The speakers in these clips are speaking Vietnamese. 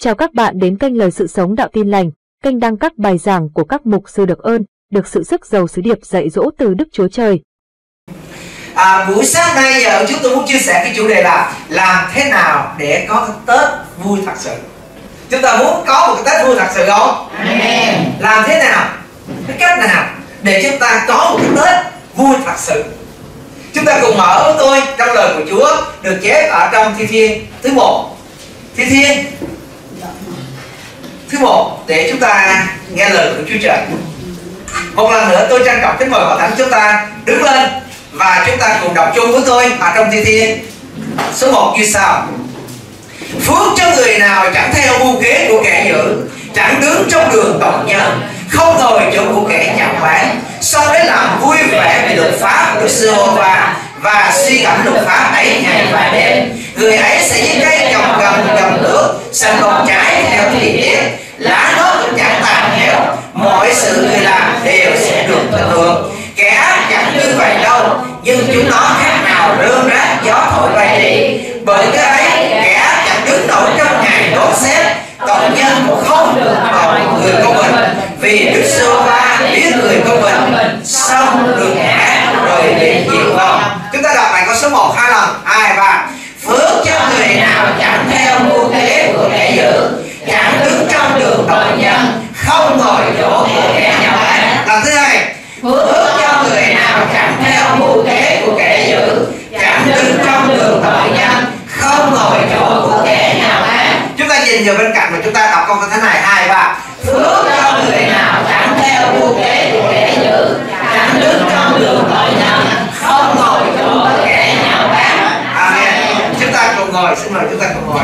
Chào các bạn đến kênh Lời Sự Sống Đạo Tin Lành, kênh đăng các bài giảng của các mục sư được ơn, được sự sức giàu sứ điệp dạy dỗ từ Đức Chúa Trời. Buổi sáng nay giờ chúng tôi muốn chia sẻ cái chủ đề là làm thế nào để có cái Tết vui thật sự. Chúng ta muốn có một cái Tết vui thật sự không? Amen. Làm thế nào? Cái cách nào để chúng ta có một cái Tết vui thật sự? Chúng ta cùng mở với tôi trong lời của Chúa được chép ở trong Thi Thiên thứ 1. Thi Thiên thứ 1 để chúng ta nghe lời của Chúa Trời. Một lần nữa tôi trân trọng kính mời hội thánh chúng ta đứng lên và chúng ta cùng đọc chung với tôi ở trong Thi Thiên số 1 như sau: Phước cho người nào chẳng theo mưu kế của kẻ dữ, chẳng đứng trong đường tội nhân, không ngồi chỗ của kẻ nhạo báng, sau đấy làm vui vẻ về luật pháp của Đức Giê-hô-va và suy gẫm luật pháp ấy ngày và đêm. Người ấy sẽ như cây trồng gần dòng nước, xanh bông trái theo thời tiết, lá nó cũng chẳng tàn héo, mọi sự người làm đều sẽ được thịnh vượng. Kẻ ác chẳng như vậy đâu, nhưng chúng nó khác nào rơm rác gió thổi bay đi. Bởi cái ấy kẻ ác chẳng đứng nổi trong ngày đổ xét, tội nhân cũng không được vào người công bình. Vì Đức Giê-hô-va biết người công bình, xong được ngã rồi bị diệt vong. Chúng ta đọc bài câu số 1 2 lần. 2 3. Phước cho người nào chẳng theo mưu kế của kẻ dữ, chẳng đứng trong đường tội nhân, không ngồi chỗ của kẻ nhạo báng. Lần thứ 2. Phước cho người nào chẳng theo mưu kế của kẻ dữ, chẳng đứng trong đường tội nhân, không ngồi chỗ của kẻ nhạo báng. Chúng ta nhìn vào bên cạnh và chúng ta đọc câu thế này 2 3. Phước cho người nào chẳng theo mưu kế của kẻ dữ, chẳng đứng trong đường tội nhân, không ngồi chỗ của kẻ nhạo báng. Amen. Chúng ta cùng ngồi, xin mời chúng ta cùng ngồi.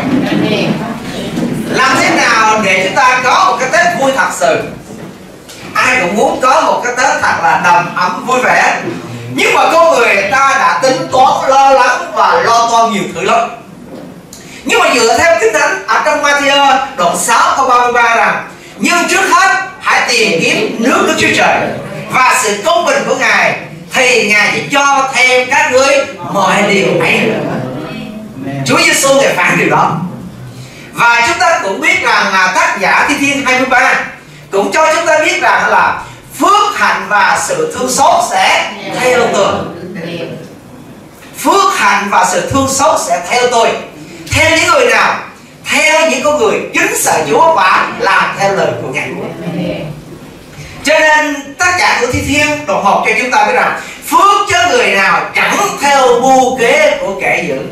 Làm thế nào để chúng ta có một cái Tết vui thật sự? Ai cũng muốn có một cái Tết thật là đầm ấm vui vẻ, nhưng mà con người ta đã tính toán lo lắng và lo toan nhiều thứ lắm. Nhưng mà dựa theo Kinh Thánh ở trong Ma-thi-ơ đoạn 6 câu 33 rằng: Nhưng trước hết hãy tìm kiếm nước Đức Chúa Trời và sự công bình của Ngài, thì Ngài sẽ cho thêm các ngươi mọi điều ấy nữa. Chúa Giêsu Ngài phán điều đó. Và chúng ta cũng biết rằng tác giả Thi Thiên 23 cũng cho chúng ta biết rằng là phước hạnh và sự thương xót sẽ theo tôi. Phước hạnh và sự thương xót sẽ theo tôi. Theo những người nào? Theo những con người kính sợ Chúa và làm theo lời của Ngài. Cho nên tác giả của Thi Thiên đoạn 1 cho chúng ta biết rằng phước cho người nào chẳng theo mưu kế của kẻ dữ.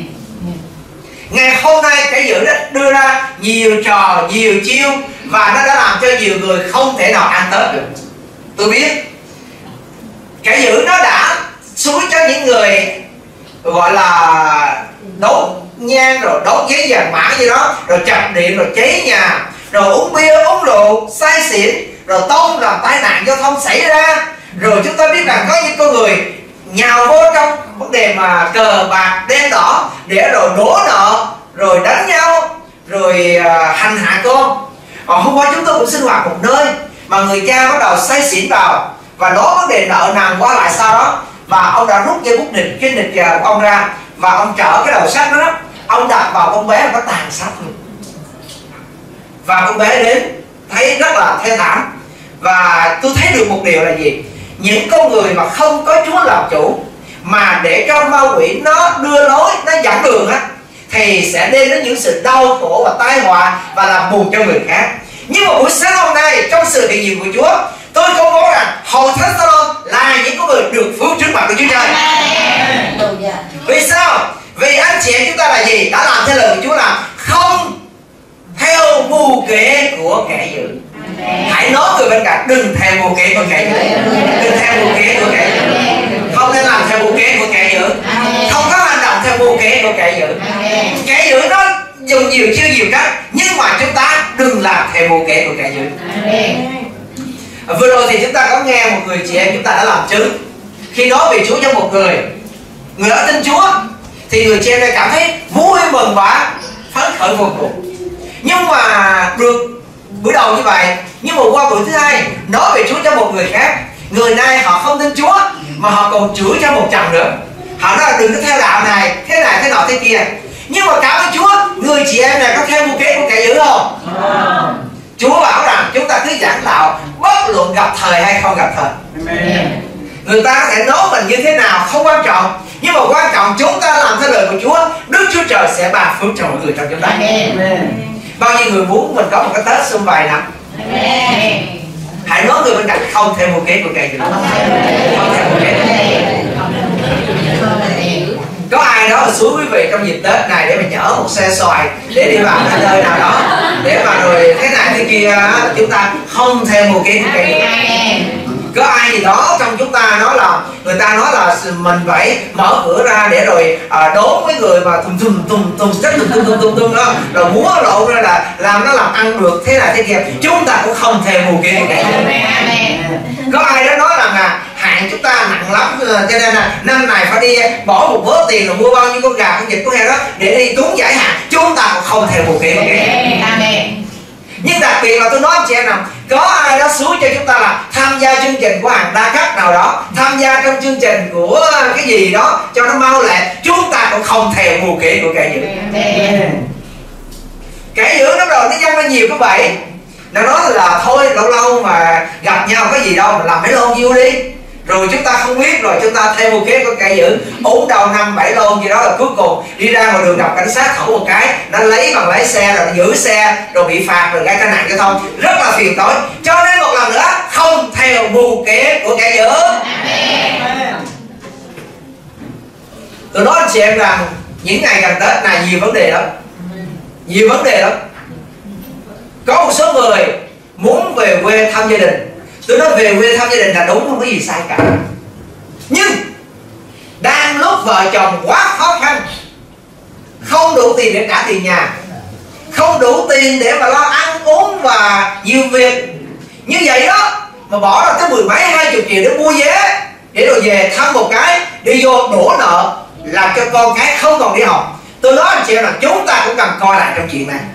Ngày hôm nay kẻ dữ đã đưa ra nhiều trò, nhiều chiêu, và nó đã làm cho nhiều người không thể nào ăn Tết được. Tôi biết kẻ dữ nó đã xúi cho những người gọi là đốt nhang, rồi đốt giấy vàng mã gì đó, rồi chập điện, rồi cháy nhà, rồi uống bia, uống rượu, say xỉn, rồi tông làm tai nạn giao thông xảy ra. Rồi chúng ta biết rằng có những con người nhào vô trong vấn đề mà cờ bạc đen đỏ để rồi đổ nợ, rồi đánh nhau, rồi hành hạ con. Hôm qua chúng tôi cũng sinh hoạt một nơi mà người cha bắt đầu say xỉn vào và nói vấn đề nợ nần qua lại sau đó, và ông đã rút dây bút nịch, cái nịch của ông ra, và ông trở cái đầu sắt đó, ông đặt vào con bé, nó tàn sát luôn. Và con bé đến thấy rất là thê thảm. Và tôi thấy được một điều là gì? Những con người mà không có Chúa làm chủ, mà để cho ma quỷ nó đưa lối, nó dẫn đường á, thì sẽ đem đến những sự đau khổ và tai họa và làm buồn cho người khác. Nhưng mà buổi sáng hôm nay trong sự hiện diện của Chúa, tôi công bố rằng hội thánh Salon là những con người được phước trước mặt của Chúa Trời. Vì sao? Vì anh chị em chúng ta là gì? Đã làm theo lời của Chúa là không theo mưu kế của kẻ dữ. Hãy nói người bên cạnh: đừng theo mưu kế của kẻ dữ. Đừng theo mưu kế của kẻ dữ. Không nên làm theo mưu kế của kẻ dữ. Không có hành động theo mưu kế của kẻ dữ. Kẻ dữ nó dùng nhiều chiêu nhiều cách, nhưng mà chúng ta đừng làm theo mưu kế của kẻ dữ. Vừa rồi thì chúng ta có nghe một người chị em chúng ta đã làm chứng khi nói về Chúa cho một người đó tin Chúa, thì người chị em này cảm thấy vui mừng và phấn khởi vô cùng. Nhưng mà được buổi đầu như vậy, nhưng mà qua buổi thứ hai nói về Chúa cho một người khác, người này họ không tin Chúa mà họ còn chửi cho một chồng nữa. Họ nói là đừng có theo đạo này, thế nọ thế kia. Nhưng mà cảm ơn Chúa, người chị em này có theo mưu kế của kẻ dữ không? thời hay không gặp thời. Người ta có thể nói mình như thế nào không quan trọng, nhưng mà quan trọng chúng ta làm theo lời của Chúa, Đức Chúa Trời sẽ ban phước cho mọi người trong chúng ta. Bao nhiêu người muốn mình có một cái Tết sum vầy nè? Hãy nói người bên cạnh không theo mưu kế của kẻ dữ. Không theo mưu kế. Có ai đó là xuống quý vị trong dịp Tết này để mà chở một xe xoài để đi vào cái nơi nào đó để mà rồi thế này thế kia, chúng ta không theo mưu kế của kẻ dữ. Có ai gì đó trong chúng ta nói là người ta nói là mình phải mở cửa ra để rồi đốn với người mà tùm đó, rồi múa lộn ra là làm nó làm ăn được thế này thế kia, chúng ta cũng không theo mưu kế của kẻ dữ. Có ai đó nói rằng là hạn chúng ta nặng lắm cho nên là năm này phải đi bỏ một bớt tiền rồi mua bao nhiêu con gà con vịt con heo đó để đi cúng giải hạn, chúng ta cũng không theo mưu kế của kẻ dữ. Nhưng đặc biệt là tôi nói anh chị em nào, có ai đó xuống cho chúng ta là tham gia chương trình của hàng đa cấp nào đó, tham gia trong chương trình của cái gì đó cho nó mau lẹ, chúng ta cũng không theo mưu kế của kẻ dữ. Kẻ dữ nó rồi nó dâng ra nhiều cái bẫy, nó nói là thôi lâu lâu mà gặp nhau có gì đâu mà làm mấy lon nhiêu đi, rồi chúng ta không biết, rồi chúng ta theo mưu kế của kẻ dữ uống đầu 5-7 lon gì đó, là cuối cùng đi ra ngoài đường gặp cảnh sát khẩu một cái, nó lấy bằng lái xe rồi nó giữ xe rồi bị phạt rồi gây tai nạn giao thông, rất là phiền toái. Cho nên một lần nữa không theo mưu kế của kẻ dữ. Tôi nói anh chị em rằng những ngày gần Tết này nhiều vấn đề lắm, nhiều vấn đề lắm. Có một số người muốn về quê thăm gia đình. Tôi nói về quê thăm gia đình là đúng, không có gì sai cả. Nhưng đang lúc vợ chồng quá khó khăn, không đủ tiền để trả tiền nhà, không đủ tiền để mà lo ăn uống và nhiều việc, như vậy đó mà bỏ ra tới 10 mấy 20 triệu để mua vé để rồi về thăm một cái, đi vô đổ nợ làm cho con cái không còn đi học. Tôi nói anh chị em là chúng ta cũng cần coi lại trong chuyện này.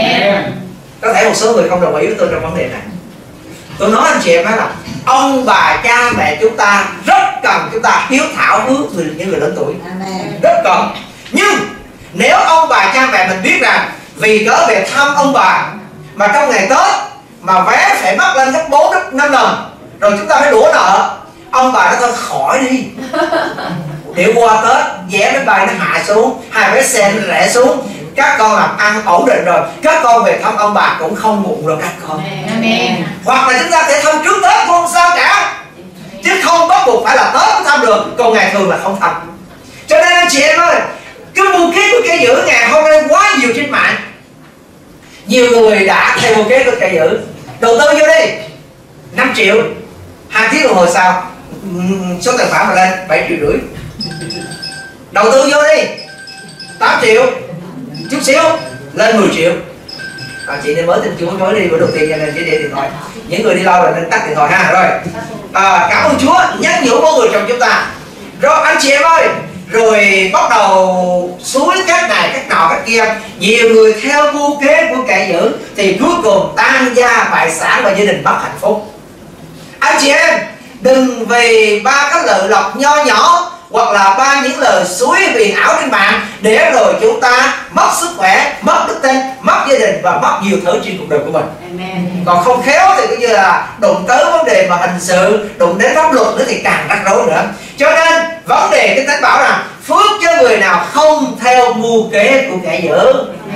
Có thể một số người không đồng ý với tôi trong vấn đề này. Tôi nói anh chị em là ông bà cha mẹ chúng ta rất cần chúng ta hiếu thảo với những người lớn tuổi, rất cần. Nhưng nếu ông bà cha mẹ mình biết rằng vì cớ về thăm ông bà mà trong ngày Tết mà vé phải mắc lên gấp 4 gấp 5 lần, rồi chúng ta phải đổ nợ, ông bà nó thôi khỏi đi. Để qua Tết vé máy bay nó hạ xuống, hai vé xe nó rẻ xuống, các con làm ăn ổn định rồi, các con về thăm ông bà cũng không muộn rồi các con. Hoặc là chúng ta sẽ thăm trước Tết không sao cả, chứ không bắt buộc phải là Tết mới thăm được, còn ngày thường là không thăm. Cho nên anh chị em ơi, cái mưu kế của kẻ dữ ngày hôm nay quá nhiều trên mạng. Nhiều người đã theo mưu kế của kẻ dữ, đầu tư vô đi 5 triệu, 2 tiếng đồng hồ sau số tài khoản mà lên 7,5 triệu. Đầu tư vô đi 8 triệu, chút xíu lên 10 triệu. Chị nên mới tin Chúa mới đi bữa đầu tiên cho nên chỉ để điện thoại. Những người đi lâu rồi nên tắt điện thoại ha. Rồi cảm ơn Chúa nhắc nhở mỗi người trong chúng ta. Rồi anh chị em ơi, rồi bắt đầu suối cách này cách nọ cách kia, nhiều người theo mưu kế của kẻ dữ thì cuối cùng tan gia bại sản và gia đình mất hạnh phúc. Anh chị em đừng vì ba cái lợi lộc nho nhỏ hoặc là ba những lời suối huyền ảo trên mạng để rồi chúng ta mất sức khỏe, mất đức tin, mất gia đình và mất nhiều thứ trên cuộc đời của mình. Còn không khéo thì cũng như là đụng tới vấn đề mà hình sự, đụng đến pháp luật nữa thì càng rắc rối nữa. Cho nên vấn đề Kinh Thánh bảo rằng phước cho người nào không theo mưu kế của kẻ dữ.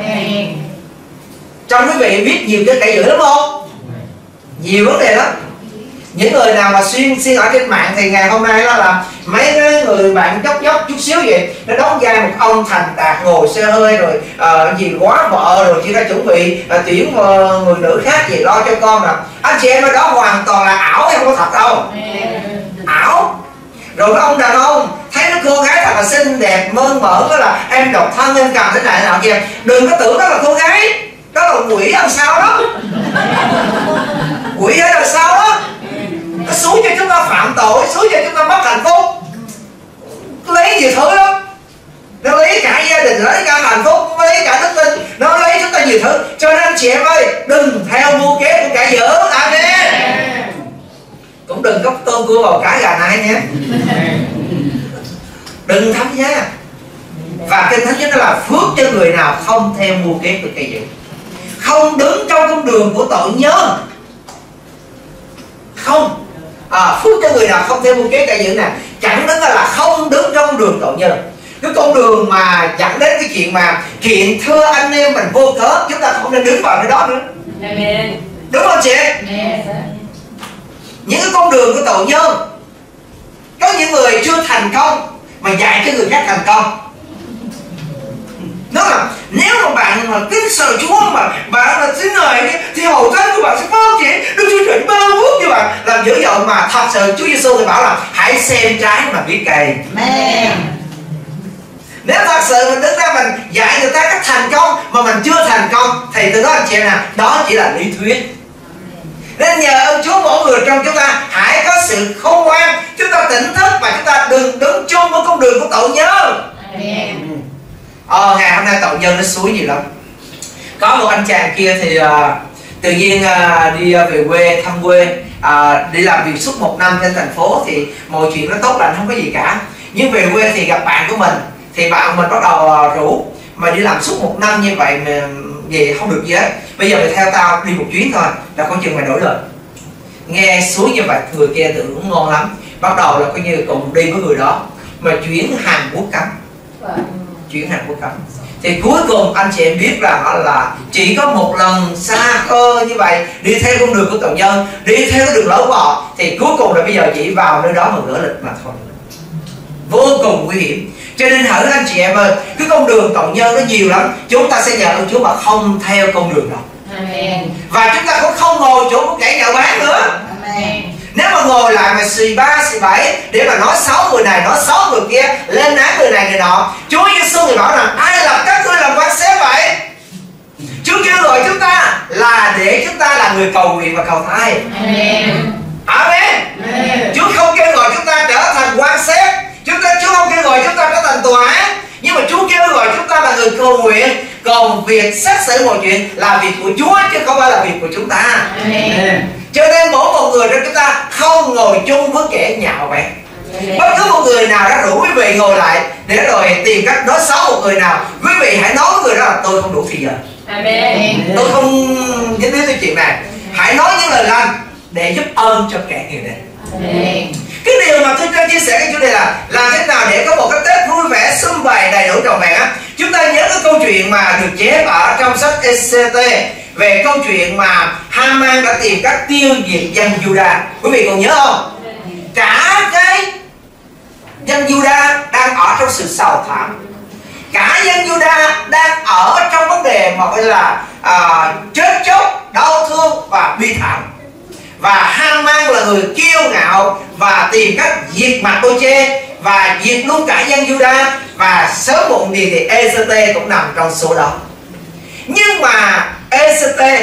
Trong quý vị biết nhiều cái kẻ dữ lắm không? Nhiều vấn đề lắm. Những người nào mà xuyên ở trên mạng thì ngày hôm nay đó là mấy người bạn chốc chút xíu vậy, nó đóng vai một ông thành đạt ngồi xe hơi rồi gì quá vợ rồi chỉ ra chuẩn bị tuyển người nữ khác gì lo cho con nè. Anh chị em ở đó hoàn toàn là ảo, không có thật đâu. Ảo. Rồi cái ông đàn ông thấy nó cô gái thật là xinh đẹp mơn mởn, đó là em độc thân em cần thế này nào kia, đừng có tưởng đó là cô gái, đó là quỷ làm sao đó. Quỷ ở đằng sau đó, nó xúi cho chúng ta phạm tội, xúi cho chúng ta mất hạnh phúc. Nó lấy nhiều thứ lắm, nó lấy cả gia đình, lấy cả hạnh phúc, nó lấy cả đức tin, nó lấy chúng ta nhiều thứ. Cho nên chị em ơi, đừng theo mưu kế của kẻ dữ. Amen. Cũng đừng có tôm cua vào cá gà nai nhé. Đừng tham gia. Và Kinh Thánh nói là phước cho người nào không theo mưu kế của kẻ dữ, không đứng trong con đường của tội nhân, không Phước cho người nào không theo mưu kế cải giữ nè, chẳng đứng là không đứng trong đường tội nhân. Cái con đường mà dẫn đến cái chuyện mà kiện thưa anh em mình vô cớ, chúng ta không nên đứng vào cái đó nữa. Amen. Đúng không chị? Yes. Những cái con đường của tội nhân, có những người chưa thành công mà dạy cho người khác thành công. Đó là nếu mà bạn mà kính sợ Chúa mà bạn là tín lời thì hầu thánh của bạn sẽ phát triển, Đức Chúa Trời ban phước cho bạn làm dữ dội. Mà thật sự Chúa Giêsu thì bảo là hãy xem trái mà biết cây. Amen. Nếu thật sự mình đứng ra mình dạy người ta cách thành công mà mình chưa thành công thì từ đó anh chị em nè, đó chỉ là lý thuyết. Nên nhờ ơn Chúa mỗi người trong chúng ta hãy có sự khôn ngoan, chúng ta tỉnh thức và chúng ta đừng đứng chung với con đường của tội nhân. Amen. Ngày hôm nay tội nhân nó xúi nhiều lắm. Có một anh chàng kia thì tự nhiên đi về quê thăm quê, đi làm việc suốt 1 năm trên thành phố thì mọi chuyện nó tốt lành không có gì cả. Nhưng về quê thì gặp bạn của mình, thì bạn mình bắt đầu rủ mà đi làm suốt 1 năm như vậy mà về không được gì hết. Bây giờ mày theo tao đi một chuyến thôi là coi chừng mày đổi lời. Nghe suối như vậy người kia tưởng cũng ngon lắm, bắt đầu là coi như cùng đi với người đó mà chuyển Hàn Quốc cấm. Chuyển Hàn Quốc cấm thì cuối cùng anh chị em biết là chỉ có một lần xa cơ như vậy đi theo con đường của tội nhân, đi theo đường lối của họ, thì cuối cùng là bây giờ chỉ vào nơi đó mà gỡ lịch mà thôi. Vô cùng nguy hiểm. Cho nên hỡi anh chị em ơi, cái con đường tội nhân nó nhiều lắm, chúng ta sẽ nhờ ơn Chúa mà không theo con đường đó. Amen. Và chúng ta cũng không ngồi chỗ của kẻ nhạo báng nữa. Amen. Nếu mà ngồi lại mà xì ba xì bảy để mà nói xấu người này nói xấu người kia, lên án người này người nọ, Chúa Giêsu thì bảo rằng ai làm các ngươi làm quan xế vậy? Chúa kêu gọi chúng ta là để chúng ta là người cầu nguyện và cầu thay. Amen. Amen. Amen. Chúa không kêu gọi chúng ta trở thành quan xét, Chúa không kêu gọi chúng ta trở thành tòa án, nhưng mà Chúa kêu gọi chúng ta là người cầu nguyện. Còn việc xét xử mọi chuyện là việc của Chúa chứ không phải là việc của chúng ta. Amen. Cho nên mỗi một người trong chúng ta không ngồi chung với kẻ nhạo báng. Bất cứ một người nào đã rủ quý vị ngồi lại để rồi tìm cách nói xấu một người nào, quý vị hãy nói với người đó là tôi không đủ thì giờ. Amen. Tôi không dính đến cái chuyện này. Hãy nói những lời lành để giúp ơn cho kẻ người này. Amen. Cái điều mà tôi đang chia sẻ với chủ đề là làm thế nào để có một cái Tết vui vẻ, sum vầy, đầy đủ trọn vẹn á. Chúng ta nhớ cái câu chuyện mà được chép ở trong sách ECT về câu chuyện mà Haman đã tìm cách tiêu diệt dân Juda. Quý vị còn nhớ không? Cả cái dân Juda đang ở trong sự sầu thảm, cả dân Juda đang ở trong vấn đề mà gọi là chết chóc, đau thương và bi thảm. Và Haman là người kiêu ngạo và tìm cách diệt Mạc-đô-chê và diệt luôn cả dân Juda, và sớm muộn gì thì ECT cũng nằm trong số đó. Nhưng mà ECT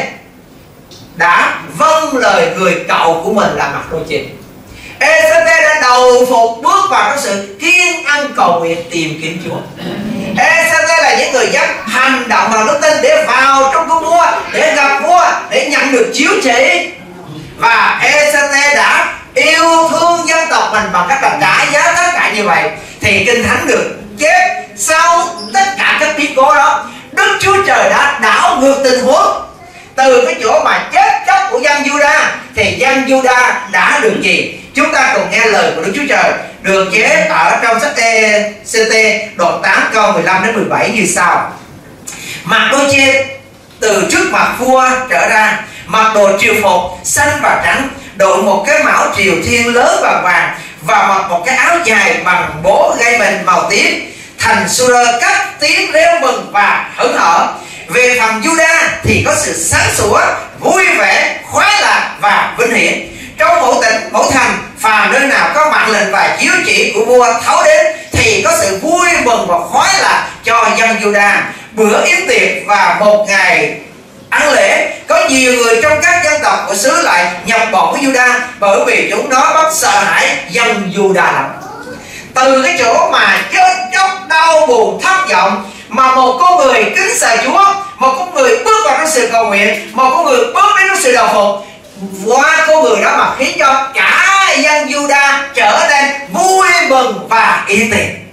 đã vâng lời người cậu của mình là Mạc-đô-chê. ECT đã đầu phục bước vào trong sự kiên ăn cầu nguyện tìm kiếm Chúa. ECT là những người dám hành động vào đức tin để vào trong cung vua, để gặp vua, để nhận được chiếu chỉ. Và ECT đã yêu thương dân tộc mình bằng cách là trả giá tất cả như vậy. Thì Kinh Thánh được chép sau tất cả các biến cố đó, Đức Chúa Trời đã đảo ngược tình huống. Từ cái chỗ mà chết chóc của dân Juda thì dân Juda đã được gì? Chúng ta cùng nghe lời của Đức Chúa Trời được chép ở trong sách ECT đoạn 8 câu 15 đến 17 như sau. Mạc-đô-chê từ trước mặt vua trở ra, mặc đồ triều phục xanh và trắng, đội một cái mão triều thiên lớn và vàng, và mặc một cái áo dài bằng bố gai mền màu tím. Thành Su-rơ cất tiếng reo mừng và hớn hở. Về phần Juda thì có sự sáng sủa, vui vẻ, khoái lạc và vinh hiển. Trong mỗi tỉnh, mỗi thành, phàm nơi nào có mạng lệnh và chiếu chỉ của vua thấu đến thì có sự vui mừng và khoái lạc cho dân Juda. Bữa yến tiệc và một ngày ăn lễ, có nhiều người trong các dân tộc của xứ lại nhập bọn với Juda, bởi vì chúng nó bắt sợ hãi dân Juda lắm. Từ cái chỗ mà chết chóc, đau buồn, thất vọng, mà một con người kính sợ Chúa, một con người bước vào trong sự cầu nguyện, một con người bước đến trong sự đầu phục, qua con người đó mà khiến cho cả dân Juda trở nên vui mừng và yên tiện.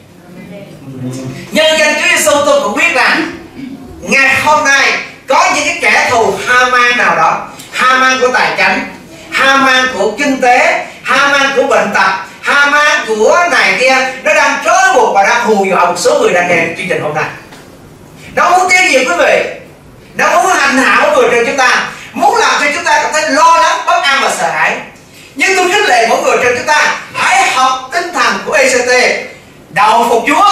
Nhân danh Chúa Giêsu tôi cũng biết rằng ngày hôm nay có những cái kẻ thù Haman nào đó, Haman của tài chánh, Haman của kinh tế, ham ăn của bệnh tật, ham ăn của này kia, nó đang trói buộc và đang hù dọa một số người đang nghe chương trình hôm nay. Nó muốn tiêu diệt quý vị, nó muốn hành hạ mọi người trong chúng ta, muốn làm cho chúng ta cảm thấy lo lắng, bất an và sợ hãi. Nhưng tôi khích lệ mỗi người trong chúng ta hãy học tinh thần của ECT, đầu phục Chúa,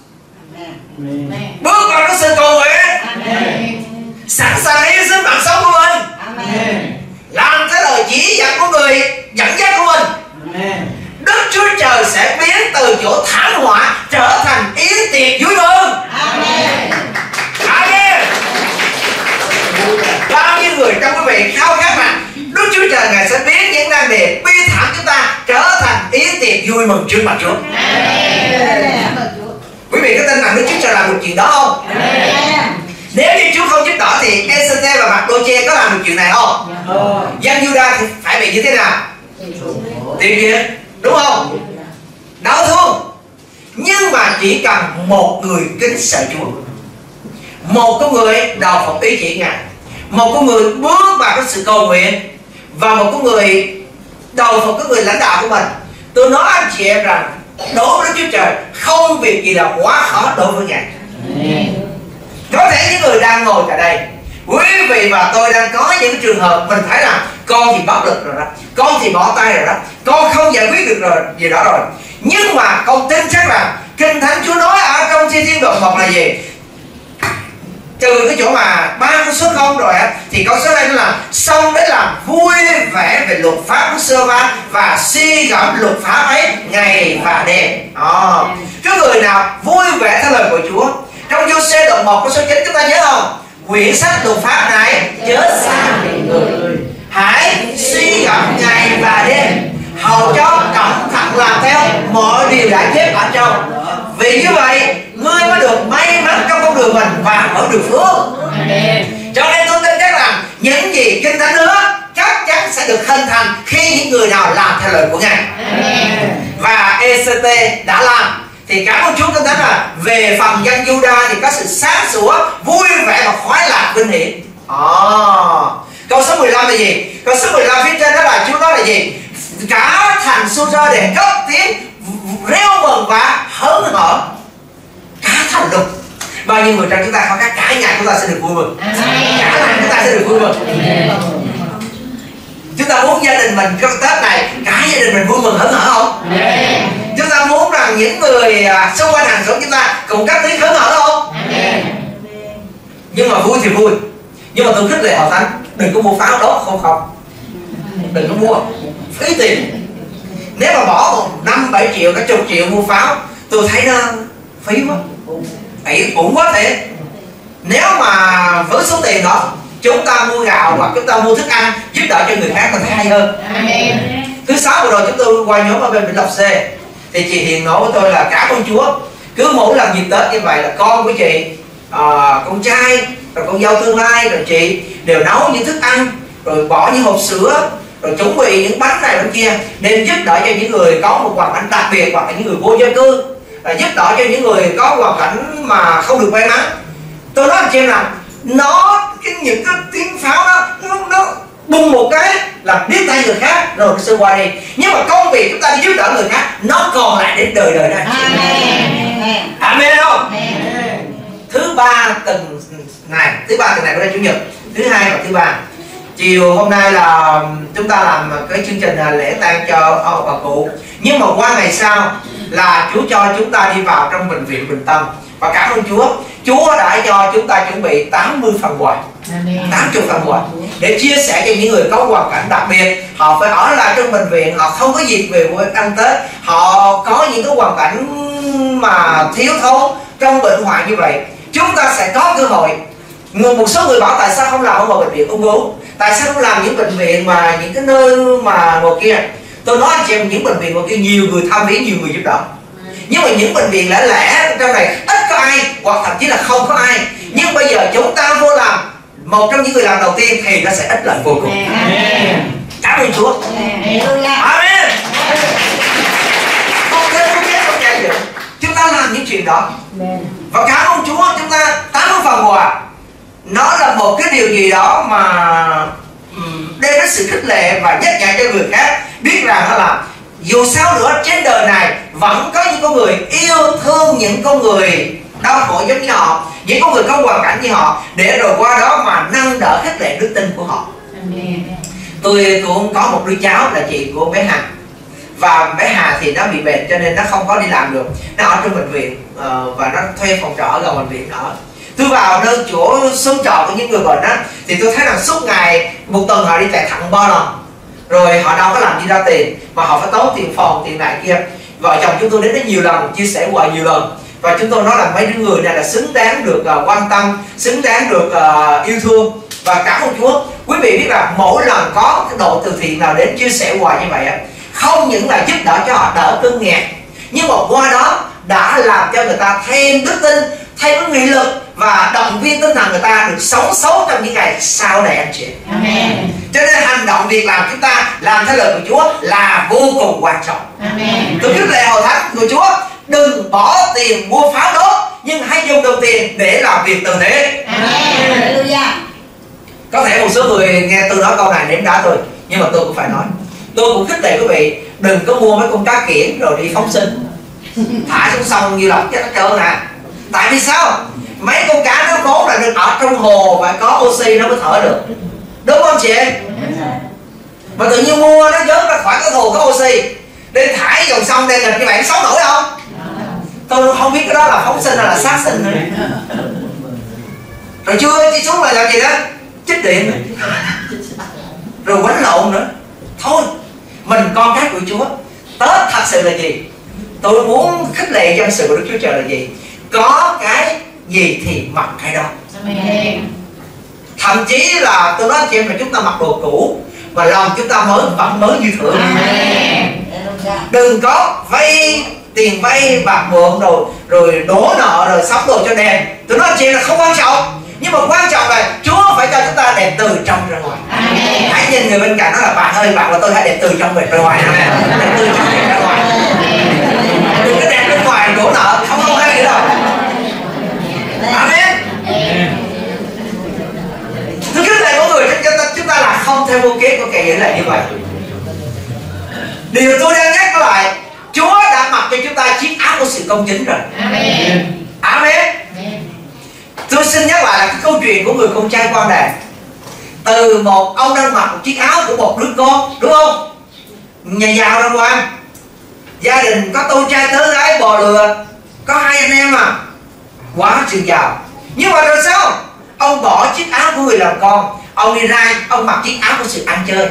bước vào cái sự cầu nguyện, sẵn sàng hy sinh mạng sống của mình, làm theo lời chỉ dẫn của người dẫn dắt của mình. Đức Chúa Trời sẽ biến từ chỗ thảm họa trở thành yến tiệc vui mừng. Amen. Bao nhiêu người trong quý vị khao khát rằng Đức Chúa Trời Ngài sẽ biến những nan đề bi thảm chúng ta trở thành yến tiệc vui mừng trước mặt Chúa. Quý vị có tin rằng Đức Chúa Trời làm được chuyện đó không? Nếu như Chúa không giúp đỡ thì ECT và Mạc Đô Che có làm được chuyện này không? Dân Juda thì phải bị như thế nào? Tiêu diệt, đúng không? Đau thương. Nhưng mà chỉ cần một người kính sợ Chúa, một con người đầu phục ý chỉ Ngài, một con người bước vào cái sự cầu nguyện, và một con người đầu phục cái người lãnh đạo của mình. Tôi nói anh chị em rằng đối với Đức Chúa Trời không việc gì là quá khó đối với Ngài. Có thể những người đang ngồi tại đây, quý vị và tôi đang có những trường hợp mình thấy rằng con thì bất lực rồi đó, con thì bỏ tay rồi đó, con không giải quyết được rồi gì đó rồi. Nhưng mà con tin chắc rằng Kinh Thánh Chúa nói ở trong Thi Thiên đoạn 1 là gì? Trừ cái chỗ mà 3 con số 0 rồi á, thì con số 2 nó là xong để làm vui vẻ về luật pháp của Sơ-va và suy gẫm luật pháp ấy ngày và đêm. Cái người nào vui vẻ theo lời của Chúa, trong Giô-xê đoạn 1 câu số 9 chúng ta nhớ không? Quyển sách luật pháp này chớ xa bị người, hãy suy gẫm ngày và đêm, hầu cho cẩn thận làm theo mọi điều đã chép ở trong. Vì như vậy ngươi mới được may mắn trong con đường mình và ở đường phước. Cho nên tôi tin chắc rằng những gì Kinh Thánh hứa chắc chắn sẽ được hình thành khi những người nào làm theo lời của Ngài. Và ECT đã làm. Thì cảm ơn Chúa. Kinh Thánh là về phần dân Juda thì có sự sáng sủa, vui vẻ và khoái lạc vinh hiển. Câu số 15 là gì? Câu số 15 phía trên đó là Chúa nói là gì? Cả thành Su-ra để cất tiếng reo mừng và hớn hở. Cả thành luôn. Bao nhiêu người trong chúng ta không cả nhà chúng ta sẽ được vui mừng, cả làng chúng ta sẽ được vui mừng. Chúng ta muốn gia đình mình trong Tết này cả gia đình mình vui mừng hớn hở không? Chúng ta muốn rằng những người xung quanh hàng xóm chúng ta cùng cất tiếng hớn hở không? Nhưng mà vui thì vui, nhưng mà tôi khích lệ Hội Thánh đừng có mua pháo đốt không. Đừng có mua, phí tiền. Nếu mà bỏ 5-7 triệu, cả chục triệu mua pháo, tôi thấy nó phí quá, uổng quá thiệt. Nếu mà với số tiền đó chúng ta mua gạo hoặc chúng ta mua thức ăn giúp đỡ cho người khác, mình thấy hay hơn. Thứ Sáu vừa rồi chúng tôi qua nhóm ở bên Vĩnh Lộc C, thì chị Hiền nói với tôi là cảm ơn Chúa, cứ mỗi lần dịp Tết như vậy là con của chị, con trai rồi con dâu tương lai rồi chị đều nấu những thức ăn, rồi bỏ những hộp sữa, rồi chuẩn bị những bánh này bánh kia để giúp đỡ cho những người có một hoàn cảnh đặc biệt, hoặc là những người vô gia cư, giúp đỡ cho những người có hoàn cảnh mà không được may mắn. Tôi nói anh chị em là những cái tiếng pháo nó bùng một cái làm biết tay người khác rồi nó sẽ qua đi. Nhưng mà công việc chúng ta đi giúp đỡ người khác nó còn lại đến đời đời này. Amen không? Thứ ba tuần này có Chủ nhật, thứ Hai và thứ Ba. Chiều hôm nay là chúng ta làm cái chương trình lễ tang cho ông bà cụ. Nhưng mà qua ngày sau là Chúa cho chúng ta đi vào trong bệnh viện Bình Tân. Và cảm ơn Chúa, Chúa đã cho chúng ta chuẩn bị 80 phần quà, 80 phần quà để chia sẻ cho những người có hoàn cảnh đặc biệt. Họ phải ở lại trong bệnh viện, họ không có dịp về quê ăn Tết, họ có những cái hoàn cảnh mà thiếu thốn trong bệnh hoạn như vậy. Chúng ta sẽ có cơ hội. Một số người bảo tại sao không làm ở một bệnh viện ung bướu, tại sao không làm những bệnh viện mà những cái nơi mà ngồi kia. Tôi nói anh chị em, những bệnh viện ngồi kia nhiều người tham viếng, nhiều người giúp đỡ. Nhưng mà những bệnh viện lẻ lẻ trong này ít có ai, hoặc thậm chí là không có ai. Nhưng bây giờ chúng ta vô làm một trong những người làm đầu tiên thì nó sẽ ích lợi vô cùng. Cảm ơn Chúa. Amen. Không thêm không ghét không chạy được. Chúng ta làm những chuyện đó. Và cảm ơn Chúa, chúng ta 80 phần quà. Nó là một cái điều gì đó mà đem đến sự khích lệ và nhắc nhở cho người khác biết rằng là dù sao nữa trên đời này vẫn có những con người yêu thương những con người đau khổ giống như họ, những con người có hoàn cảnh như họ, để rồi qua đó mà nâng đỡ khích lệ đức tin của họ. Tôi cũng có một đứa cháu là chị của bé Hằng, và bé Hà thì nó bị bệnh cho nên nó không có đi làm được, nó ở trong bệnh viện và nó thuê phòng trọ ở gần bệnh viện ở. Tôi vào nơi chỗ sống trọ của những người bệnh đó thì tôi thấy rằng suốt ngày một tuần họ đi chạy thận 3 lần, rồi họ đâu có làm gì ra tiền mà họ phải tốn tiền phòng tiền này kia. Vợ chồng chúng tôi đến đó nhiều lần, chia sẻ hoài nhiều lần, và chúng tôi nói là mấy đứa người này là xứng đáng được quan tâm, xứng đáng được yêu thương. Và cảm ơn Chúa, quý vị biết là mỗi lần có cái đội từ thiện nào đến chia sẻ hoài như vậy á, không những là giúp đỡ cho họ đỡ cơn nghèo, nhưng mà qua đó đã làm cho người ta thêm đức tin, thêm cái nghị lực và động viên tinh thần người ta được sống sót trong những ngày sau này anh chị. Amen. Cho nên hành động việc làm chúng ta làm theo lời của Chúa là vô cùng quan trọng. Amen. Tôi khích lệ hội thánh của Chúa đừng bỏ tiền mua pháo đốt, nhưng hãy dùng đồng tiền để làm việc từ thiện. Amen. Có thể một số người nghe tôi nói câu này ném đá tôi, nhưng mà tôi cũng phải nói. Tôi cũng khích lệ quý vị đừng có mua mấy con cá kiển rồi đi phóng sinh thả xuống sông như lọc chết hết trơn à. Tại vì sao? Mấy con cá nó vốn là được ở trong hồ và có oxy nó mới thở được, đúng không chị? Mà tự nhiên mua nó vớt ra khỏi cái hồ có oxy để thải dòng sông đen nghịch như vậy, sống nổi không? Tôi không biết cái đó là phóng sinh hay là sát sinh nữa. Rồi chưa đi xuống là làm gì đó, chích điện rồi quánh lộn nữa. Thôi, mình con cái của Chúa, Tết thật sự là gì? Tôi muốn khích lệ dân sự của Đức Chúa Trời là gì? Có cái gì thì mặc cái đó. Amen. Thậm chí là tôi nói chị em là chúng ta mặc đồ cũ và lòng chúng ta vẫn mới như thường. Đừng có vay tiền vay bạc mượn rồi đổ nợ rồi sắm đồ cho đèn. Tôi nói chị là không quan trọng, nhưng mà quan trọng là Chúa phải cho chúng ta đẹp từ trong ra ngoài. Amen. Hãy nhìn người bên cạnh đó là bạn ơi, bạn và tôi hãy đẹp từ trong về ra ngoài. Đẹp từ trong về ra ngoài. Đừng có đẹp bên ngoài đổ nợ, không hay gì đâu. Amen. Tôi khích lệ mọi người, chúng ta là không theo vô kế của kẻ dữ là như vậy. Điều tôi đang nhắc lại, Chúa đã mặc cho chúng ta chiếc áo của sự công chính rồi. Amen. Amen. Tôi xin nhắc lại là cái câu chuyện của người con trai quan đàn. Từ một ông đang mặc một chiếc áo của một đứa con, đúng không? Nhà giàu đàng hoàng, gia đình có tôi trai tớ gái bò lừa, có 2 anh em à, quá sự giàu. Nhưng mà rồi sao? Ông bỏ chiếc áo của người làm con, ông đi ra, ông mặc chiếc áo của sự ăn chơi,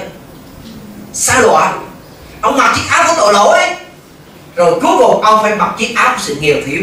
xa đọa. Ông mặc chiếc áo của tội lỗi, rồi cuối cùng ông phải mặc chiếc áo của sự nghèo thiếu.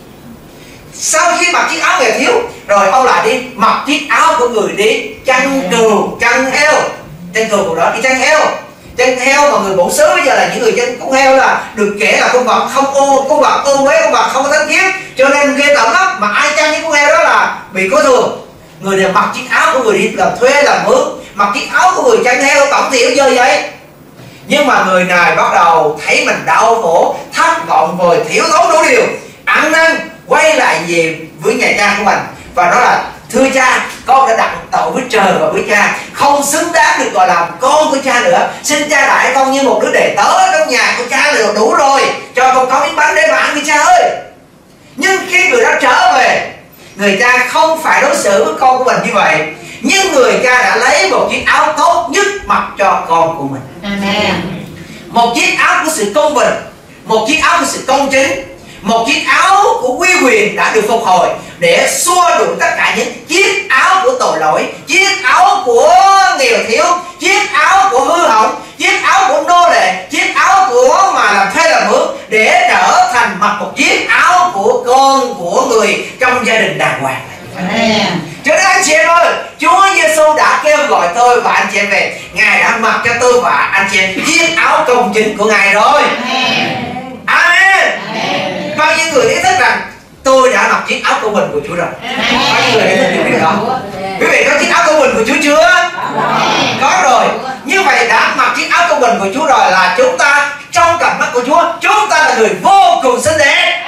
Sau khi mặc chiếc áo nghèo thiếu, rồi ông lại đi mặc chiếc áo của người đi chăn cừu, chăn heo. Chăn cừu của đó đi chăn heo. Chăn heo mà người bổn xứ bây giờ là những người chăn con heo là được kể là con vật không ô, con vật ôm mấy con vật không có thánh khiết, cho nên ghê tởm lắm. Mà ai chăn những con heo đó là bị có thường. Người này mặc chiếc áo của người đi làm thuê làm mướn, mặc chiếc áo của người chăn heo tổng thiểu dơ vậy. Nhưng mà người này bắt đầu thấy mình đau khổ, thất vọng rồi thiếu thốn đủ điều, ăn năn quay lại về với nhà cha của mình và nói là thưa cha, con đã đặng tội với trời và với cha, không xứng đáng được gọi là con của cha nữa. Xin cha đại con như một đứa đệ tớ trong nhà của cha là đủ rồi, cho con có miếng bánh để mà ăn đi cha ơi. Nhưng khi người đã trở về, người cha không phải đối xử với con của mình như vậy, nhưng người cha đã lấy một chiếc áo tốt nhất mặc cho con của mình. Amen. Một chiếc áo của sự công bình, một chiếc áo của sự công chính, một chiếc áo của uy quyền đã được phục hồi để xua đuổi tất cả những chiếc áo của tội lỗi, chiếc áo của nghèo thiếu, chiếc áo của hư hỏng, chiếc áo của nô lệ, chiếc áo của mà làm thuê làm mướn, để trở thành mặc một chiếc áo của con của người trong gia đình đàng hoàng. Amen. Cho nên anh chị em ơi, Chúa Giêsu đã kêu gọi tôi và anh chị em về, Ngài đã mặc cho tôi và anh chị em chiếc áo công chính của Ngài rồi. Amen. Amen. Bao nhiêu người ý thức rằng tôi đã mặc chiếc áo của mình của Chúa rồi. Bao nhiêu người ý thức điều đó? Quý vị có chiếc áo của mình của Chúa chưa? Có rồi. Như vậy đã mặc chiếc áo của mình của Chúa rồi là chúng ta trong cặp mắt của Chúa, chúng ta là người vô cùng xinh đẹp.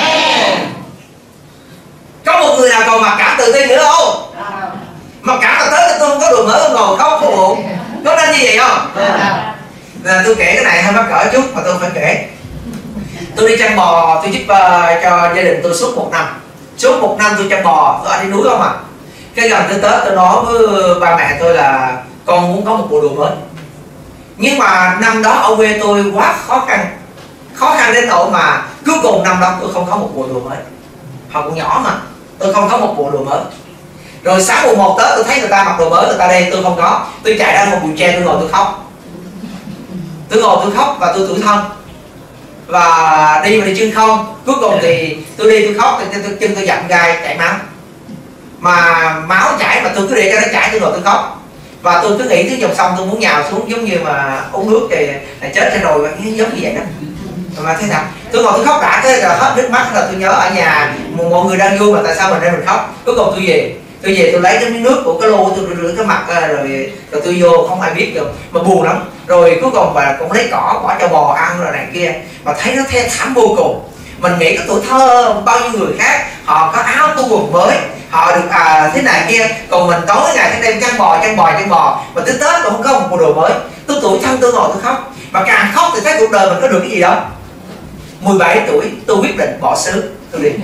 Có một người nào còn mặc cảm tự tin nữa không? Mặc cảm là tới tôi không có đường mở ngồi không phục vụ, có nên như vậy không? Tôi kể cái này hơi mắc cỡ chút mà tôi phải kể. Tôi đi chăn bò, tôi giúp cho gia đình tôi suốt 1 năm. Suốt 1 năm tôi chăn bò, tôi ở trên núi không à. Cái gần tới Tết tôi nói với ba mẹ tôi là con muốn có một bộ đồ mới. Nhưng mà năm đó ở quê tôi quá khó khăn đến nỗi mà cuối cùng năm đó tôi không có một bộ đồ mới. Họ còn nhỏ mà, tôi không có một bộ đồ mới. Rồi sáng mùng 1 Tết tôi thấy người ta mặc đồ mới, người ta đây tôi không có. Tôi chạy ra một bụi tre, tôi ngồi tôi khóc. Tôi ngồi tôi khóc và tôi tủi thân. Và đi mà đi chân không. Cuối cùng thì tôi đi tôi khóc, chân tôi dặm gai chảy máu. Mà máu chảy mà tôi cứ để cho nó chảy, tôi ngồi tôi khóc. Và tôi cứ nghĩ tới dòng sông tôi muốn nhào xuống giống như mà uống nước thì chết ra rồi, giống như vậy đó. Mà thế nào? Tôi ngồi tôi khóc đã cái là hết nước mắt, là tôi nhớ ở nhà mọi người đang vui mà tại sao mình ra mình khóc. Cuối cùng tôi về tôi lấy cái miếng nước của cái lô tôi rửa cái mặt rồi tôi vô không ai biết được mà buồn lắm. Rồi cuối cùng bà cũng lấy cỏ bỏ cho bò ăn rồi này kia mà thấy nó thê thảm vô cùng. Mình nghĩ cái tuổi thơ bao nhiêu người khác họ có áo có quần mới, họ được thế này kia, còn mình tối ngày cái đêm chăn bò mà tới Tết cũng không có một bộ đồ mới. Tôi tủi thân, tôi ngồi tôi khóc, mà càng khóc thì thấy cuộc đời mình có được cái gì đó. 17 tuổi tôi quyết định bỏ xứ, tôi đi.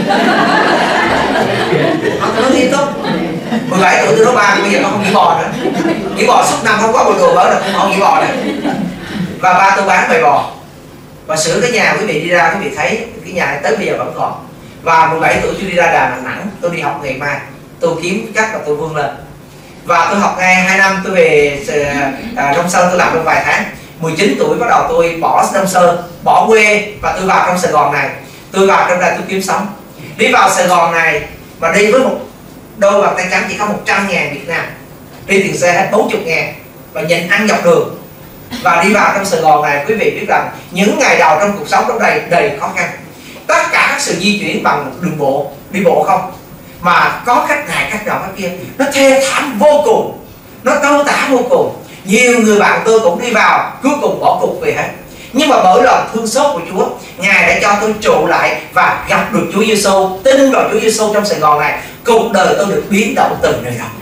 Tôi nói nghiêm túc. 17 tuổi tôi nói ba bây giờ con không nghỉ bò nữa, nghỉ bò suốt năm không có bộ đồ mới là không nghỉ bò nữa. Và ba tôi bán bầy bò và sửa cái nhà. Quý vị đi ra quý vị thấy cái nhà này tới bây giờ vẫn còn. Và 17 tuổi tôi đi ra Đà Nẵng, tôi đi học nghề may, tôi kiếm cách và tôi vươn lên. Và tôi học ngay 2 năm, tôi về Đông Sơn tôi làm trong vài tháng. 19 tuổi bắt đầu tôi bỏ Đông Sơn, bỏ quê và tôi vào trong Sài Gòn này. Tôi vào trong đây tôi kiếm sống. Đi vào Sài Gòn này mà đi với một đôi bàn tay trắng chỉ có 100.000 Việt Nam. Đi tiền xe hết 40.000 và nhịn ăn dọc đường. Và đi vào trong Sài Gòn này, quý vị biết rằng những ngày đầu trong cuộc sống trong đây đầy khó khăn. Tất cả các sự di chuyển bằng đường bộ, đi bộ không, mà có cách này cách nọ cách kia, nó thê thảm vô cùng, nó tâu tả vô cùng. Nhiều người bạn tôi cũng đi vào, cuối cùng bỏ cuộc về hết. Nhưng mà bởi lòng thương xót của Chúa, Ngài đã cho tôi trụ lại và gặp được Chúa Giêsu, tin vào Chúa Giêsu trong Sài Gòn này. Cuộc đời tôi được biến động từ nơi đó.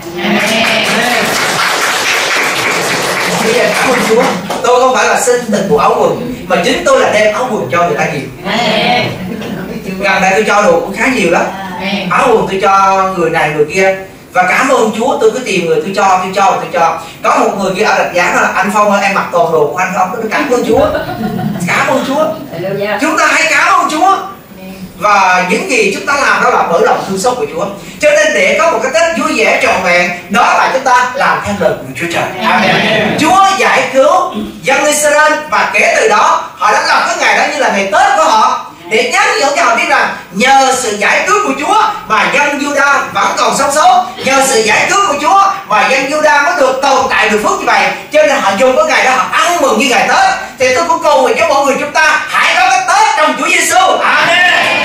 Cảm ơn Chúa. Tôi không phải là xin tình bộ áo quần, mà chính tôi là đem áo quần cho người ta nhiều. Gần đây tôi cho đồ cũng khá nhiều lắm. Áo quần tôi cho người này người kia. Và cảm ơn Chúa, tôi cứ tìm người tôi cho. Có một người kia ở Rạch Giá nói là anh Phong ơi, em mặc toàn đồ của anh không? Tôi cảm ơn Chúa. Cảm ơn Chúa. Chúng ta hãy cảm ơn Chúa. Và những gì chúng ta làm đó là bởi lòng thương xót của Chúa. Cho nên để có một cái Tết vui vẻ trọn vẹn, đó là chúng ta làm theo lời của Chúa Trời. Amen. Chúa giải cứu dân Israel và kể từ đó họ đã làm cái ngày đó như là ngày Tết của họ, để nhắc nhở cho họ biết rằng nhờ sự giải cứu của Chúa mà dân Juda vẫn còn sống sót, nhờ sự giải cứu của Chúa mà dân Juda mới được tồn tại được phước như vậy. Cho nên họ dùng cái ngày đó họ ăn mừng như ngày Tết. Thì tôi cũng cầu nguyện cho mọi người chúng ta hãy có cái Tết trong Chúa Giêsu. Amen.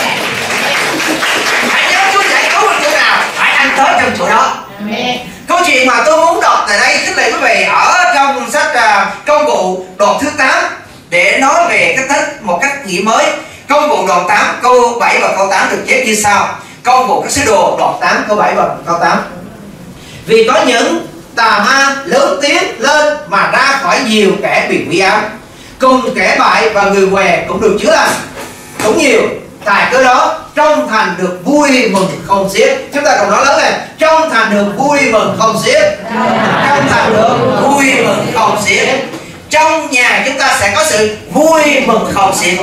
Hãy nhớ Chúa giải cứu ở chỗ nào, hãy ăn Tết trong chỗ đó. Amen. Câu chuyện mà tôi muốn đọc tại đây khích lệ quý vị ở trong sách Công vụ đoạn thứ 8 để nói về cái Tết một cách nghĩa mới. Công vụ đoạn 8 câu 7 và câu 8 được chép như sau. Công vụ các sứ đồ đoạn 8 câu 7 và câu 8. Vì có những tà ma lớn tiếng lên mà ra khỏi nhiều kẻ bị quỷ ám, cùng kẻ bại và người què cũng được chữa lành cũng nhiều. Tại cớ đó trong thành được vui mừng không xiết. Chúng ta cùng nói lớn này: trong thành được vui mừng không xiết. Trong thành được vui mừng không xiết. Trong nhà chúng ta sẽ có sự vui mừng không xiết.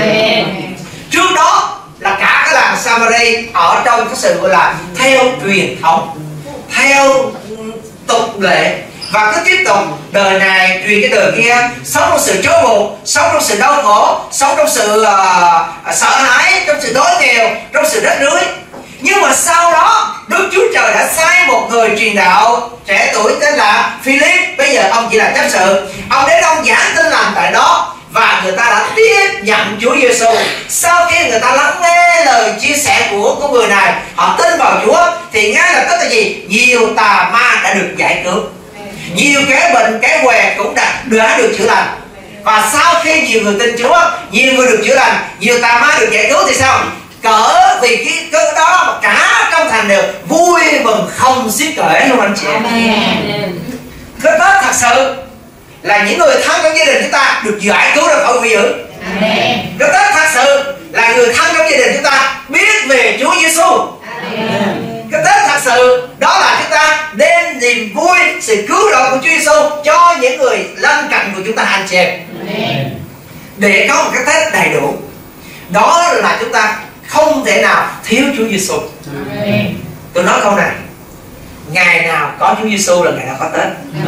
Trước đó là cả cái làng Samari ở trong cái sự gọi là theo truyền thống, theo tục lệ, và cứ tiếp tục đời này truyền cái đời kia, sống trong sự chối buộc, sống trong sự đau khổ, sống trong sự sợ hãi, trong sự đói nghèo, trong sự rách rưới. Nhưng mà sau đó Đức Chúa Trời đã sai một người truyền đạo trẻ tuổi tên là Philip. Bây giờ ông chỉ là chấp sự. Ông đến ông giảng tin lành tại đó và người ta đã tiếp nhận Chúa Giêsu. Sau khi người ta lắng nghe lời chia sẻ của người này, họ tin vào Chúa, thì ngay lập tức là gì? Nhiều tà ma đã được giải cứu, nhiều kẻ bệnh kẻ què cũng đã được chữa lành. Và sau khi nhiều người tin Chúa, nhiều người được chữa lành, nhiều tà ma được giải cứu thì sao? Cỡ vì cái đó mà cả trong thành đều vui mừng không xiết kể luôn anh chị. Cái Tết thật sự là những người thân trong gia đình chúng ta được giải cứu ra khỏi nguy hiểm. Cái Tết thật sự là người thân trong gia đình chúng ta biết về Chúa Giêsu. Cái Tết thật sự đó là chúng ta đem niềm vui, sự cứu độ của Chúa Giêsu cho những người lân cận của chúng ta, anh chị em, để có một cái Tết đầy đủ. Đó là chúng ta không thể nào thiếu Chúa Giêsu. Tôi nói câu này, ngày nào có Chúa Giêsu là ngày nào có Tết.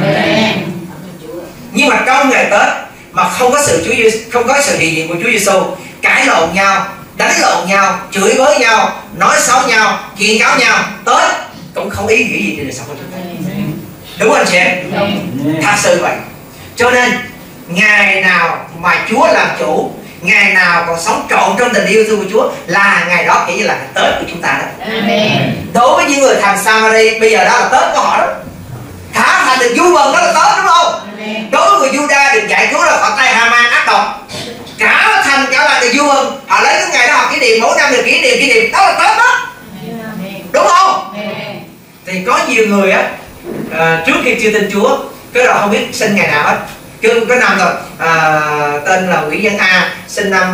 Nhưng mà trong ngày Tết mà không có sự không có sự hiện diện của Chúa Giêsu, cãi lộn nhau, đánh lộn nhau, chửi bới nhau, nói xấu nhau, kiện cáo nhau, Tết cũng không ý nghĩa gì trên đời sống của chúng ta. Đúng không anh chị em? Thật sự vậy. Cho nên ngày nào mà Chúa làm chủ, ngày nào còn sống trọn trong tình yêu thương của Chúa là ngày đó kiểu như là ngày Tết của chúng ta đó. Đối với những người thành Samari bây giờ đó là Tết của họ đó. Cả thành được vui mừng đó là Tết, đúng không? Đối với người Juda được giải cứu ra khỏi tay Haman ác độc, cả thành cả là được vui mừng. Họ lấy cái ngày đó họ kỷ niệm, mỗi năm được kỷ niệm đó là Tết đó, đúng không? Thì có nhiều người á, trước khi chưa tin Chúa, cái đó không biết sinh ngày nào hết. Cứ cái năm rồi tên là Nguyễn Văn A, sinh năm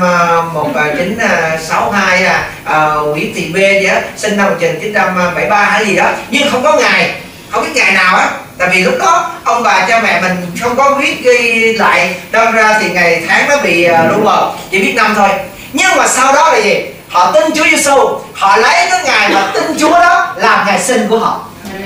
1962, Nguyễn Thị B vậy đó, sinh năm 1973 hay gì đó, nhưng không có ngày, không biết ngày nào á. Tại vì lúc đó ông bà cha mẹ mình không có viết ghi lại, đâm ra thì ngày tháng nó bị lu mờ, chỉ biết năm thôi. Nhưng mà sau đó là gì? Họ tin Chúa Giêsu, họ lấy cái ngày mà tin Chúa đó làm ngày sinh của họ.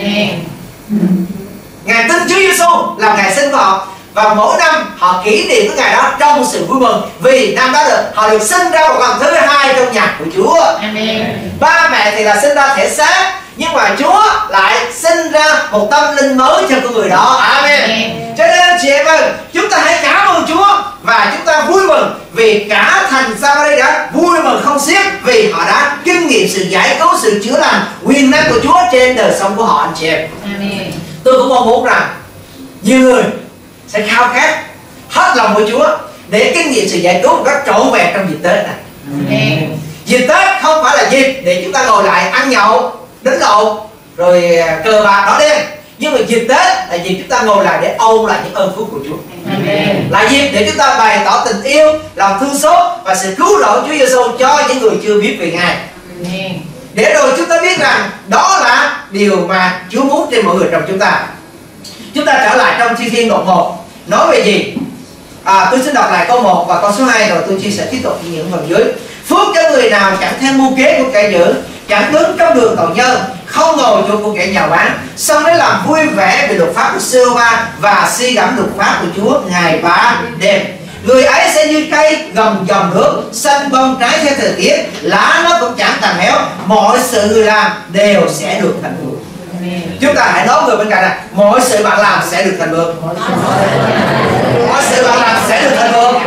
Ngày tin Chúa Giêsu làm ngày sinh của họ, và mỗi năm họ kỷ niệm cái ngày đó trong sự vui mừng, vì năm đó họ được sinh ra một lần thứ hai trong nhà của Chúa. Ba mẹ thì là sinh ra thể xác, nhưng mà Chúa lại sinh ra một tâm linh mới cho con người đó. Amen. Cho nên chị em ơi, chúng ta hãy cảm ơn Chúa và chúng ta vui mừng vì cả thành Samari đã vui mừng không xiết, vì họ đã kinh nghiệm sự giải cứu, sự chữa lành, quyền năng của Chúa trên đời sống của họ, anh chị em. Tôi cũng mong muốn rằng nhiều người sẽ khao khát hết lòng của Chúa để kinh nghiệm sự giải cứu một cách trọn vẹn trong dịp Tết này. Dịp Tết không phải là dịp để chúng ta ngồi lại ăn nhậu, đánh lộn, rồi cờ bạc đỏ đen. Nhưng mà dịp Tết là dịp chúng ta ngồi lại để ôn lại những ơn phước của Chúa. Là dịp để chúng ta bày tỏ tình yêu, lòng thương xót và sự cứu độ Chúa Giêsu cho những người chưa biết về Ngài. Để rồi chúng ta biết rằng đó là điều mà Chúa muốn trên mọi người trong chúng ta. Chúng ta trở lại trong Thi Thiên đoạn 1 nói về gì? Tôi xin đọc lại câu 1 và câu số 2 rồi tôi chia sẻ tiếp tục những phần dưới. Phước cho người nào chẳng theo mưu kế của kẻ dữ, chẳng đứng trong đường tội nhân, không ngồi chỗ của kẻ nhạo báng, xong để làm vui vẻ về luật pháp của Giê-hô-va và suy gẫm luật pháp của Chúa ngày và đêm. Người ấy sẽ như cây gần dòng nước, xanh bông trái theo thời tiết, lá nó cũng chẳng tàn héo, mọi sự người làm đều sẽ được thành vượng. Chúng ta hãy nói người bên cạnh này, mọi sự bạn làm sẽ được thành vượng. Mọi sự bạn làm sẽ được thành vượng.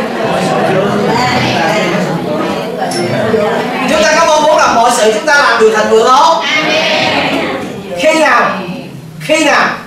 Chúng ta có mong muốn là mọi sự chúng ta làm được thành vượng không? Khi nào? Khi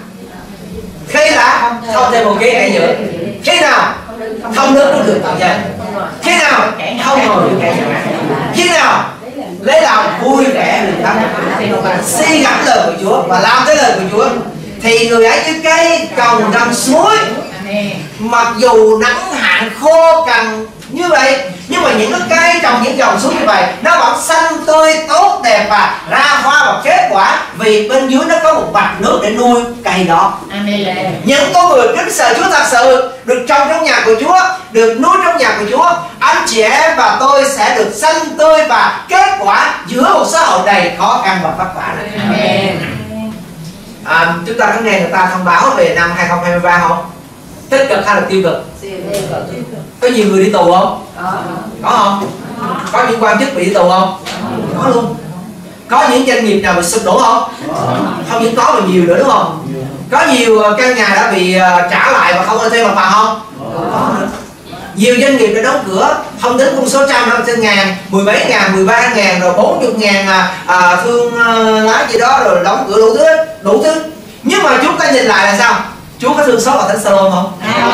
là không thêm một cái gì nữa. Khi nào không đứng được tội nhân. Khi nào không ngồi được kẻ nhạo báng. Khi nào lấy lòng vui vẻ được thắng, suy gẫm lời của Chúa và làm cái lời của Chúa, thì người ấy như cây trồng gần suối, mặc dù nắng hạn khô cằn như vậy, nhưng mà những cái cây trồng những dòng suối như vậy nó vẫn xanh tươi tốt đẹp và ra hoa và kết quả, vì bên dưới nó có một vạch nước để nuôi cây đó. Những con người kính sợ Chúa thật sự được trồng trong nhà của Chúa, được nuôi trong nhà của Chúa, anh chị em và tôi sẽ được xanh tươi và kết quả giữa một xã hội đầy khó khăn và vất vả này. Chúng ta có nghe người ta thông báo về năm 2023 không? Tích cực hay là tiêu cực? Có nhiều người đi tù không? Có không? Có những quan chức bị đi tù không? Có luôn. Có những doanh nghiệp nào bị sụp đổ không? Không những có mà nhiều nữa, đúng không? Có nhiều căn nhà đã bị trả lại và không có thuê mặt bằng không? Có nữa. Nhiều doanh nghiệp đã đóng cửa, không đến con số trăm, 500 ngàn, 10 mấy ngàn, 13 ngàn, rồi 40 ngàn thương lái gì đó, rồi đóng cửa đủ thứ. Nhưng mà chúng ta nhìn lại là sao? Chúa có thương xót ở Thánh Sa-lôn không?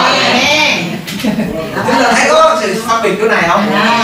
Chúng ta thấy có sự phân biệt chỗ này không?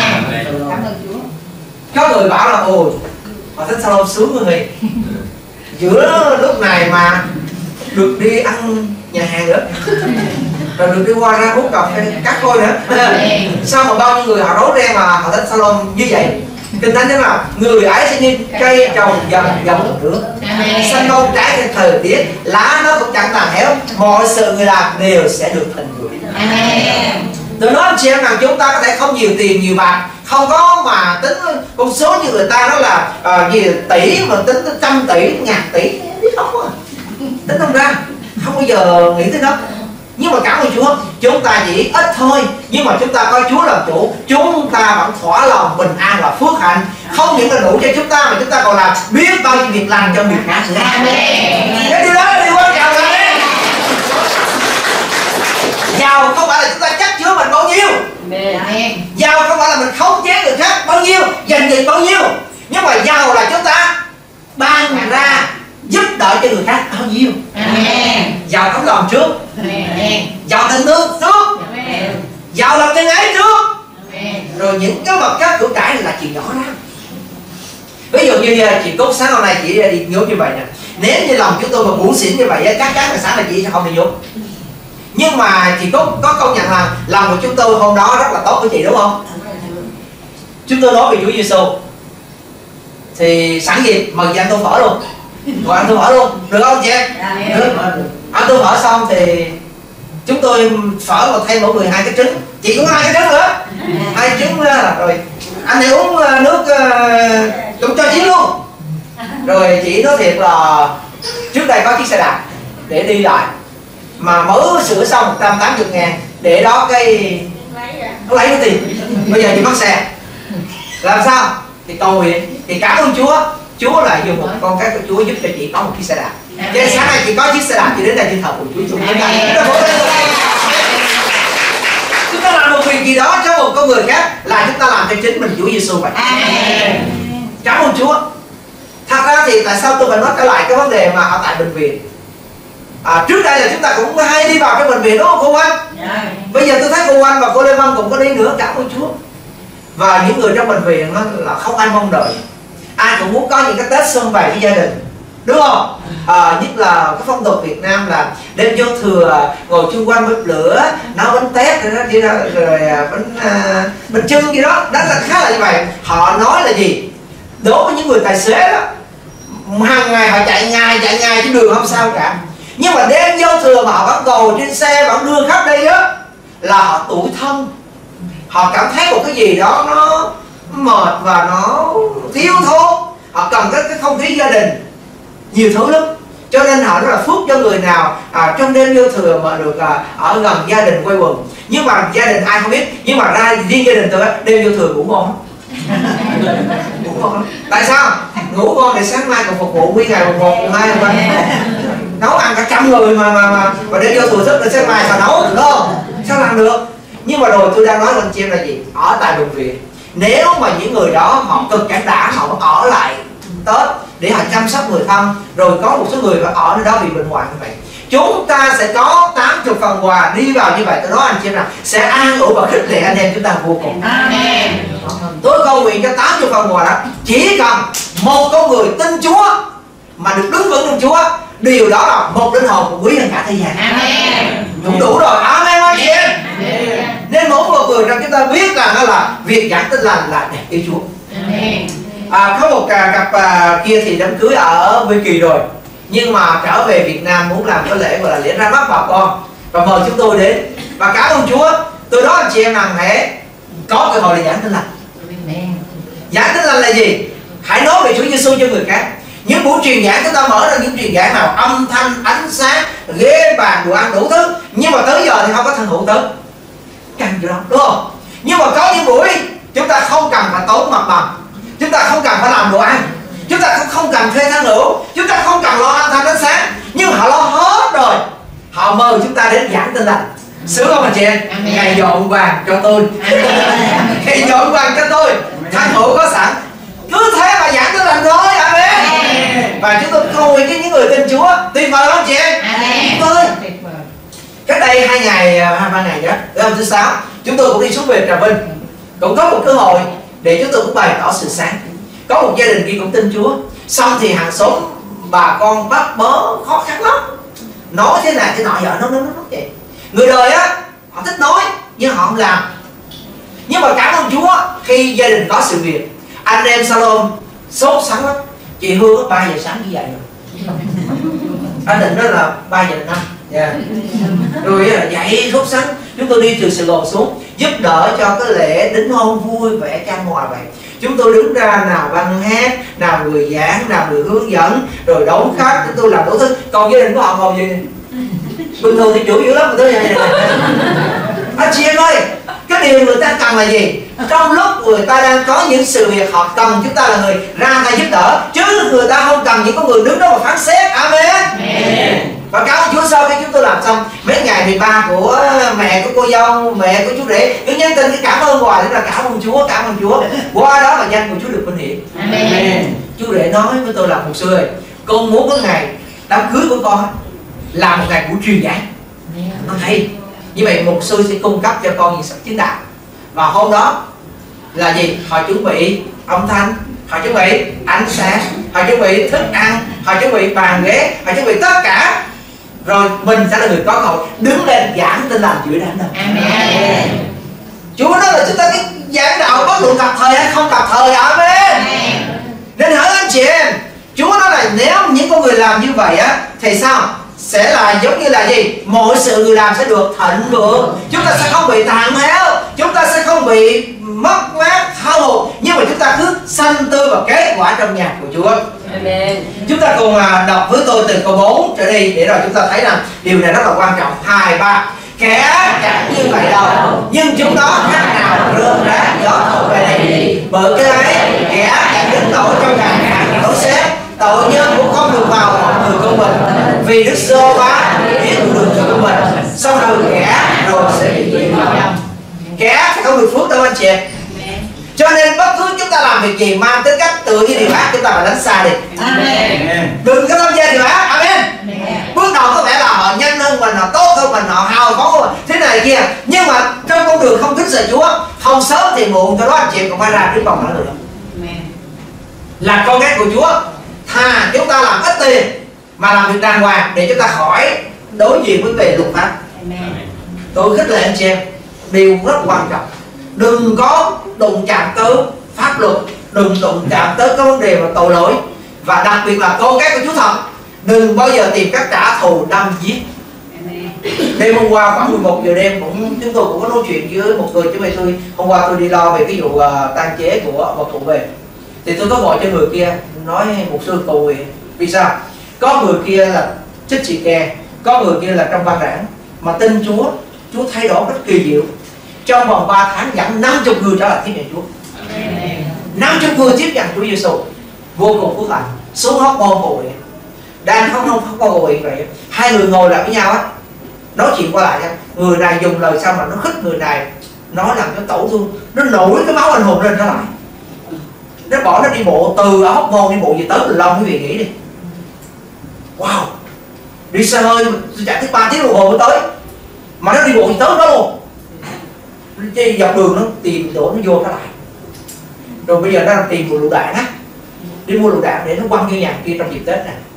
Có người bảo là ôi, ở Thánh Sa-lôn sướng người, giữa lúc này mà được đi ăn nhà hàng nữa. rồi được đi qua ra hút cà phê cắt khôi nữa. Sao mà bao nhiêu người họ rối ren mà họ thích salon như vậy? Kinh Thánh thế nào? Người ấy sẽ như cây trồng dần dần nước, xanh non trái theo thời tiết, lá nó cũng chẳng tàn héo, mọi sự người làm đều sẽ được thành bưởi. Tôi nói anh chị em rằng chúng ta có thể không nhiều tiền nhiều bạc, không có mà tính con số như người ta đó là gì tỷ mà tính tới trăm tỷ, ngàn tỷ, biết không à? Tính không ra, không bao giờ nghĩ tới đó. Nhưng mà cảm ơn Chúa, chúng ta chỉ ít thôi, nhưng mà chúng ta coi Chúa làm chủ, chúng ta vẫn thỏa lòng bình an và phước hạnh. Không những là đủ cho chúng ta mà chúng ta còn làm biết bao nhiêu việc lành cho người khác nữa. Cái điều đó là điều quan trọng đấy. Giàu không phải là chúng ta chắc chứa mình bao nhiêu, giàu không phải là mình khống chế người khác bao nhiêu, giành giật bao nhiêu, nhưng mà giàu là chúng ta ban ra giúp đỡ cho người khác bao nhiêu. Giàu tấm lòng trước, giàu tình thương trước, giàu lòng nhân ái trước, rồi những cái vật chất của cải là chuyện nhỏ đó. Ví dụ như chị Cúc sáng hôm nay chị đi nhốt như vậy nè, nếu như lòng chúng tôi mà buồn xỉn như vậy chắc chắn là sáng là chị sẽ không đi nhốt. Nhưng mà chị Cúc có công nhận là lòng của chúng tôi hôm đó rất là tốt với chị đúng không? Chúng tôi nói về Chúa Giêsu thì sẵn dịp mời chị ăn tô phở luôn, rồi ăn tô phở luôn, được không chị em? Được. Ăn tô phở xong thì chúng tôi phở mà thay mỗi người 2 cái trứng, chị cũng 2 cái trứng nữa, 2 trứng rồi anh ấy uống nước cũng cho chị luôn. Rồi chị nói thiệt là trước đây có chiếc xe đạp để đi lại mà mới sửa xong 180.000 để đó cái nó lấy cái tiền, bây giờ chị mất xe làm sao? Thì cầu nguyện, thì cảm ơn Chúa, Chúa lại dùng một con cái của Chúa giúp cho chị có một chiếc xe đạp. Cho nên sáng nay chị có chiếc xe đạp, chị đến đây chị thờ của Chúa. Chúng ta làm một việc gì đó cho một con người khác là chúng ta làm cho chính mình Chúa Giêsu vậy. Cảm ơn Chúa. Thật ra thì tại sao tôi phải nói trở lại cái vấn đề mà ở tại bệnh viện? Trước đây là chúng ta cũng hay đi vào cái bệnh viện đúng không cô Anh? Bây giờ tôi thấy cô Anh và cô Lê Vân cũng có đi nữa, cảm ơn Chúa. Và những người trong bệnh viện đó là không ai mong đợi, ai cũng muốn có những cái Tết xuân về với gia đình, đúng không? Nhất là cái phong tục Việt Nam là đêm giao thừa ngồi chung quanh bếp lửa nấu bánh tét rồi bánh chưng gì đó, đó là khá là như vậy. Họ nói là gì? Đối với những người tài xế đó, hàng ngày họ chạy ngày trên đường không sao cả, nhưng mà đêm giao thừa mà họ vẫn ngồi trên xe vẫn đưa khách đây á là họ tủi thân. Họ cảm thấy một cái gì đó nó mệt và nó thiếu thốn, họ cần cái không khí gia đình, nhiều thứ lắm. Cho nên họ rất là phước cho người nào trong đêm giao thừa mà được ở gần gia đình quây quần. Nhưng mà gia đình ai không biết, nhưng mà ra riêng gia đình tôi đêm giao thừa ngủ ngon. Ngủ ngon lắm. Tại sao? Ngủ ngon để sáng mai còn phục vụ nguyên ngày 1, 2, 3. Nấu ăn cả 100 người mà đêm giao thừa thức là sáng mai sao nấu được không? Sao làm được? Nhưng mà rồi tôi đang nói lên chị em là gì? Ở tại bệnh viện, nếu mà những người đó họ cực chẳng đã, họ ở lại Tết để họ chăm sóc người thân, rồi có một số người phải ở nơi đó vì bệnh hoạn như vậy, chúng ta sẽ có 80 phần quà đi vào như vậy. Tôi nói anh chị em rằng sẽ an ủi và khích lệ anh em chúng ta vô cùng. Amen. Tôi cầu nguyện cho 80 phần quà đó chỉ cần một con người tin Chúa mà được đứng vững trong Chúa, điều đó là một linh hồn quý hơn cả thế gian. Amen. Cũng đủ rồi. Amen anh chị em. Nên mỗi một người trong chúng ta biết rằng đó là việc giảng tin lành là đẹp yêu Chúa. Amen. Có một cặp kia thì đám cưới ở Hoa Kỳ rồi, nhưng mà trở về Việt Nam muốn làm cái lễ gọi là lễ ra mắt bà con và mời chúng tôi đến. Và cảm ơn Chúa, tôi nói anh chị em rằng hãy có cơ hội để giảng tin lành. Giảng tin lành là gì? Hãy nói về Chúa Giêsu cho người khác. Những buổi truyền giảng chúng ta mở ra những truyền giảng nào âm thanh, ánh sáng, ghế bàn, đồ ăn đủ thứ, nhưng mà tới giờ thì không có thân hữu tới, cần gì đâu, đúng không? Nhưng mà có những buổi chúng ta không cần phải tốn mặt bằng, chúng ta không cần phải làm đồ ăn, chúng ta không cần thuê thân hữu, chúng ta không cần lo âm thanh ánh sáng, nhưng họ lo hết rồi, họ mời chúng ta đến giảng tin lành. Sướng không anh chị em? Ngày dọn vàng cho tôi, ngày dọn vàng cho tôi, thân hữu có sẵn, cứ thế mà giảng tin lành thôi. Amen. Và chúng tôi cầu nguyện với những người tin Chúa. Tuyệt vời không chị em? Amen. Cách đây 2 ngày, 2-3 ngày đó, hôm thứ Sáu, chúng tôi cũng đi xuống về Trà Vinh, cũng có một cơ hội để chúng tôi cũng bày tỏ sự sáng. Có một gia đình kia cũng tin Chúa, xong thì hàng xóm bà con bắt bớ khó khăn lắm, nói thế này thế nọ, giờ nó vậy. Người đời á, họ thích nói nhưng họ không làm. Nhưng mà cảm ơn Chúa khi gia đình có sự việc. Anh em Salom sốt sắng lắm. Chị Hương 3 giờ sáng như vậy rồi. Anh định đó là 3 giờ 5. Yeah. Rồi là dậy sốt sắng. Chúng tôi đi từ Sài Gòn xuống giúp đỡ cho cái lễ đính hôn vui vẻ chan hòa vậy. Chúng tôi đứng ra nào ban hát, nào người giảng, nào người hướng dẫn, rồi đón khách. Chúng tôi làm đủ thứ. Còn gia đình của họ ngồi gì nè. Bình thường thì chủ yếu lắm mà tới vậy nè. Anh chị em ơi, cái điều người ta cần là gì? Trong lúc người ta đang có những sự việc họ cần chúng ta là người ra tay giúp đỡ, chứ người ta không cần những con người đứng đó mà phán xét. Amen. Amen. Và cảm ơn Chúa, sau khi chúng tôi làm xong mấy ngày 13 của mẹ của cô dâu, mẹ của chú rể, cứ nhắn tin cái cảm ơn hoài, là cảm ơn Chúa, cảm ơn Chúa. Qua đó mà danh của Chúa được vinh hiển. Amen. Chú rể nói với tôi là mục sư ơi, con muốn cái ngày đám cưới của con là một ngày buổi truyền giảng. Nó hay. Như vậy mục sư sẽ cung cấp cho con những sách chứng đạo. Và hôm đó là gì? Họ chuẩn bị âm thanh, họ chuẩn bị ánh sáng, họ chuẩn bị thức ăn, họ chuẩn bị bàn ghế, họ chuẩn bị tất cả. Rồi mình sẽ là người có cơ hội đứng lên giảng tin lành giữa đám đông. Amen. Chúa nói là chúng ta cái giảng đạo có luận cập thời hay không cập thời. Amen. Nên hỏi anh chị em, Chúa nói là nếu những con người làm như vậy á thì sao? Sẽ là giống như là gì? Mọi sự người làm sẽ được thịnh vượng. Chúng ta sẽ không bị tàn héo, chúng ta sẽ không bị mất mát hao hụt, nhưng mà chúng ta cứ sanh tươi và kết quả trong nhà của Chúa. Amen. Chúng ta cùng đọc với tôi từ câu 4 trở đi để rồi chúng ta thấy rằng điều này rất là quan trọng. 2, 3. Kẻ chẳng như vậy đâu, nhưng chúng nó khác nào rơm rác gió thổi về đây. Bởi cái ấy kẻ chẳng đến nổi trong ngàn hàng đối xét, tội nhân cũng không được vào mọi người của mình, vì Đức Giê-hô-va biết đường của mình, xong rồi kẻ rồi sẽ bị diệt. Kẻ sẽ không được phước đâu anh chị. Cho nên bất cứ chúng ta làm việc gì mang tính cách tự như điều ác, chúng ta phải đánh xa đi. Amen. Đừng có tham gia điều ác. Amen. Bước đầu có vẻ là họ nhanh hơn mình, họ tốt hơn mình, họ hào phóng hơn mình, thế này kia, nhưng mà trong con đường không kính sợ Chúa, không sớm thì muộn cho đó anh chị cũng phải ra trước vòng đó nữa. Là con cái của Chúa, thà chúng ta làm ít tiền mà làm việc đàng hoàng để chúng ta khỏi đối diện với về luật pháp. Tôi khích lệ anh chị em điều rất quan trọng, đừng có đụng chạm tới pháp luật, đừng đụng chạm tới cái vấn đề mà tội lỗi, và đặc biệt là con cái của Chúa thật, đừng bao giờ tìm cách trả thù đâm giết. Đêm hôm qua khoảng 11 giờ đêm chúng tôi cũng có nói chuyện với một người, chứ bây tôi hôm qua tôi đi lo về cái vụ tang chế của vật cụ về, thì tôi có gọi cho người kia nói một sư cầu nguyện. Vì sao? Có người kia là chích xì ke, có người kia là trong ban rãng mà tin Chúa, Chúa thay đổi rất kỳ diệu. Trong vòng 3 tháng dẫn 50 người trở lại tiếp nhận Chúa. 50 người tiếp nhận Chúa Giêsu, vô cùng phước hạnh. Xuống Hóc Môn cầu nguyện, đang không cầu nguyện vậy, hai người ngồi lại với nhau á, nói chuyện qua lại. Người này dùng lời sao mà nó khích người này, nói làm cho tổn thương, nó nổi cái máu anh hùng lên trở lại. Nó bỏ nó đi bộ từ ở Hóc Môn đi bộ về tới Bình Long, quý vị nghĩ đi. Wow, đi xe hơi chạy tới 3 tiếng đồng hồ mới tới, mà nó đi bộ tới đó luôn. Dọc đường nó tìm chỗ nó vô trở lại. Rồi bây giờ nó đang tìm một lựu đạn á, đi mua lựu đạn để nó quăng vô nhà kia trong dịp Tết này.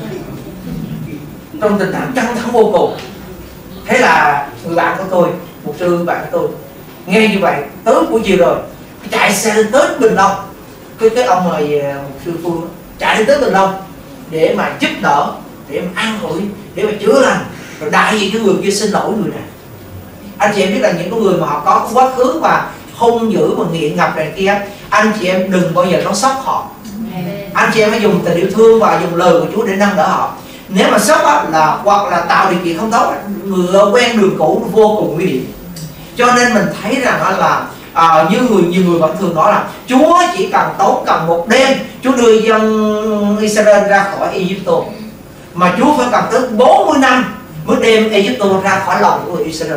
Trong tình trạng căng thẳng vô cùng. Thế là người bạn của tôi, một sư bạn của tôi, nghe như vậy, tới buổi chiều rồi, chạy xe lên tới Bình Long. Cái ông mời một sư Phương chạy lên tới Bình Long để mà giúp đỡ, để mà an ủi, để mà chữa lành. Rồi đại diện cái người kia xin lỗi người này. Anh chị em biết là những cái người mà họ có quá khứ và hung dữ và nghiện ngập này kia, anh chị em đừng bao giờ nói sốc họ. Anh chị em phải dùng tình yêu thương và dùng lời của Chúa để nâng đỡ họ. Nếu mà sốc là hoặc là tạo điều kiện không tốt, người quen đường cũ vô cùng nguy hiểm. Cho nên mình thấy rằng là nhiều người vẫn thường nói là Chúa chỉ cần một đêm Chúa đưa dân Israel ra khỏi Egypto, mà Chúa phải cần tới 40 năm mới đem Egypto ra khỏi lòng của người Israel.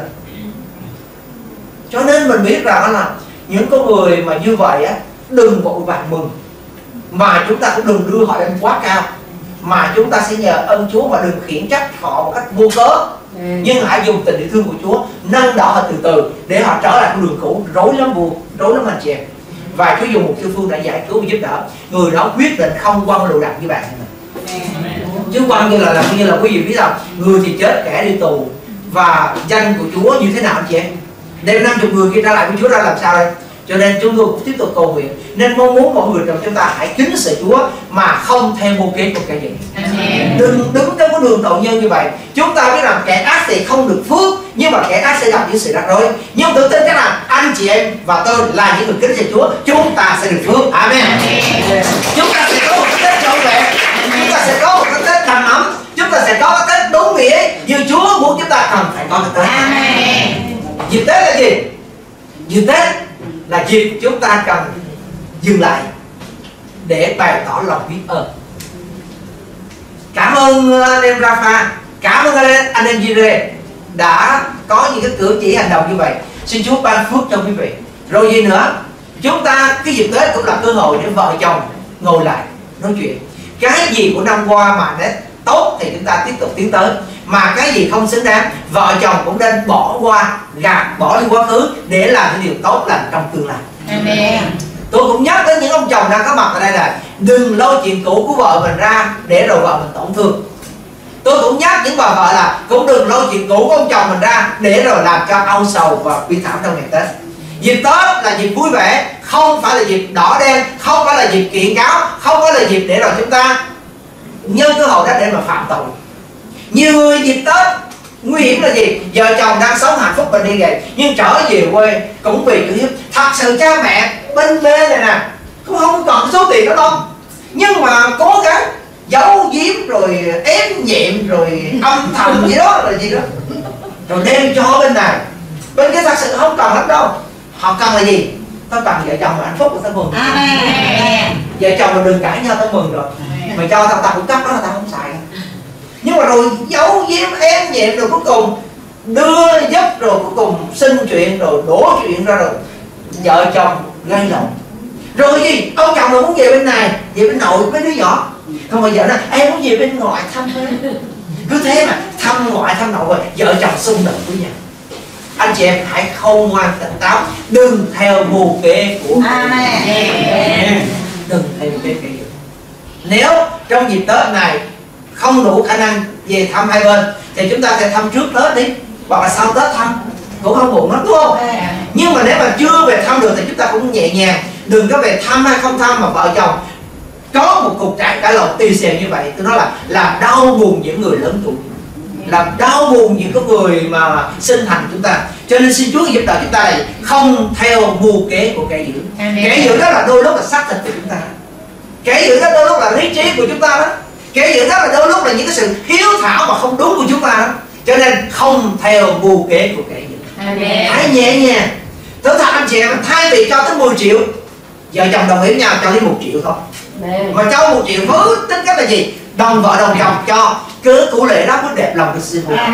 Cho nên mình biết rằng là những con người mà như vậy á, đừng vội vàng mừng, mà chúng ta cũng đừng đưa họ lên quá cao, mà chúng ta sẽ nhờ ơn Chúa và đừng khiển trách họ một cách vô cớ. Nhưng hãy dùng tình yêu thương của Chúa nâng đỡ họ từ từ để họ trở lại con đường cũ. Rối lắm anh chị em. Và Chúa dùng một sư Phương đã giải cứu và giúp đỡ. Người đó quyết định không quăng lựu đạn với bạn, chứ quăng như là quý vị biết rằng người thì chết, kẻ đi tù, và danh của Chúa như thế nào anh chị em? Đem 50 người kia ra lại với Chúa ra làm sao đây? Cho nên chúng tôi cũng tiếp tục cầu nguyện, nên mong muốn mọi người trong chúng ta hãy kính sợ Chúa mà không theo mưu kế của kẻ gì. Đừng đứng trong cái đường tội nhân như vậy. Chúng ta biết rằng kẻ ác thì không được phước, nhưng mà kẻ ác sẽ gặp những sự rắc rối. Nhưng tôi tin chắc là anh chị em và tôi là những người kính sợ Chúa, chúng ta sẽ được phước. Amen. Chúng ta sẽ có một cái Tết trọn vẹn, chúng ta sẽ có một cái Tết đầm ấm, chúng ta sẽ có cái Tết đúng nghĩa như Chúa muốn chúng ta cần phải có cái Tết. Dịp Tết là gì? Dịp Tết là dịp chúng ta cần dừng lại để bày tỏ lòng biết ơn. Cảm ơn anh em Rafa, cảm ơn anh em Jire đã có những cái cử chỉ hành động như vậy. Xin Chúa ban phước cho quý vị. Rồi gì nữa, chúng ta cái dịp Tết cũng là cơ hội để vợ chồng ngồi lại nói chuyện. Cái gì của năm qua mà nó tốt thì chúng ta tiếp tục tiến tới, mà cái gì không xứng đáng, vợ chồng cũng nên bỏ qua, gạt bỏ đi quá khứ để làm cái điều tốt lành trong tương lai. Amen. Tôi cũng nhắc đến những ông chồng đang có mặt ở đây là đừng lôi chuyện cũ của vợ mình ra để rồi vợ mình tổn thương. Tôi cũng nhắc những bà vợ là cũng đừng lôi chuyện cũ của ông chồng mình ra để rồi làm cho âu sầu và bi thảm trong ngày Tết. Dịp Tết là dịp vui vẻ, không phải là dịp đỏ đen, không phải là dịp kiện cáo, không phải là dịp để rồi chúng ta nhân cơ hội đó để mà phạm tội. Nhiều người dịp Tết nguy hiểm là gì? Vợ chồng đang sống hạnh phúc bình đi vậy, nhưng trở về quê cũng vì cái hiếp. Thật sự cha mẹ bên bê này nè cũng không còn số tiền đó đâu, nhưng mà cố gắng giấu giếm rồi ém nhẹm rồi âm thầm gì đó rồi gì đó, rồi đem cho bên này. Bên kia thật sự không cần lắm đâu. Họ cần là gì? Tao cần vợ chồng là hạnh phúc của tao mừng. Vợ chồng là đừng cãi nhau tao mừng rồi. Mày cho tao cũng cắt đó là tao không xài. Nhưng mà rồi giấu giếm ém nhẹm rồi cuối cùng đưa giúp rồi cuối cùng sinh chuyện rồi đổ chuyện ra rồi vợ chồng gây lộn. Rồi gì? Ông chồng là muốn về bên này, về bên nội với đứa nhỏ. Không bao giờ nói em muốn về bên ngoại thăm ấy. Cứ thế mà thăm ngoại thăm nội rồi vợ chồng xung đột với nhau. Anh chị em hãy khôn ngoan tỉnh táo, đừng theo mưu kế của đừng theo mưu kế. Nếu trong dịp Tết này không đủ khả năng về thăm hai bên thì chúng ta sẽ thăm trước Tết đi, hoặc là sau Tết thăm cũng không buồn lắm, đúng không? Nhưng mà nếu mà chưa về thăm được thì chúng ta cũng nhẹ nhàng, đừng có về thăm hay không thăm mà vợ chồng có một cuộc cãi lộn tì xèo như vậy. Tôi nói là làm đau buồn những người lớn tuổi, làm đau buồn những cái người mà sinh thành chúng ta. Cho nên xin Chúa giúp đỡ chúng ta này không theo mưu kế của kẻ dữ. Kẻ dữ đó là đôi lúc là xác thịt của chúng ta, kẻ dữ đó đôi lúc là lý trí của chúng ta đó, kẻ dữ đó là đôi lúc là những cái sự hiếu thảo mà không đúng của chúng ta đó. Cho nên không theo mưu kế của kẻ dữ. Hãy nhẹ nhàng. Tôi thật anh chị em, thay vì cho tới 10 triệu, vợ chồng đồng ý nhau cho đến 1 triệu thôi. Mà cho 1 triệu với tính cách là gì? Đồng vợ đồng chồng cho cứ cụ lệ đó mới đẹp lòng được xin vui.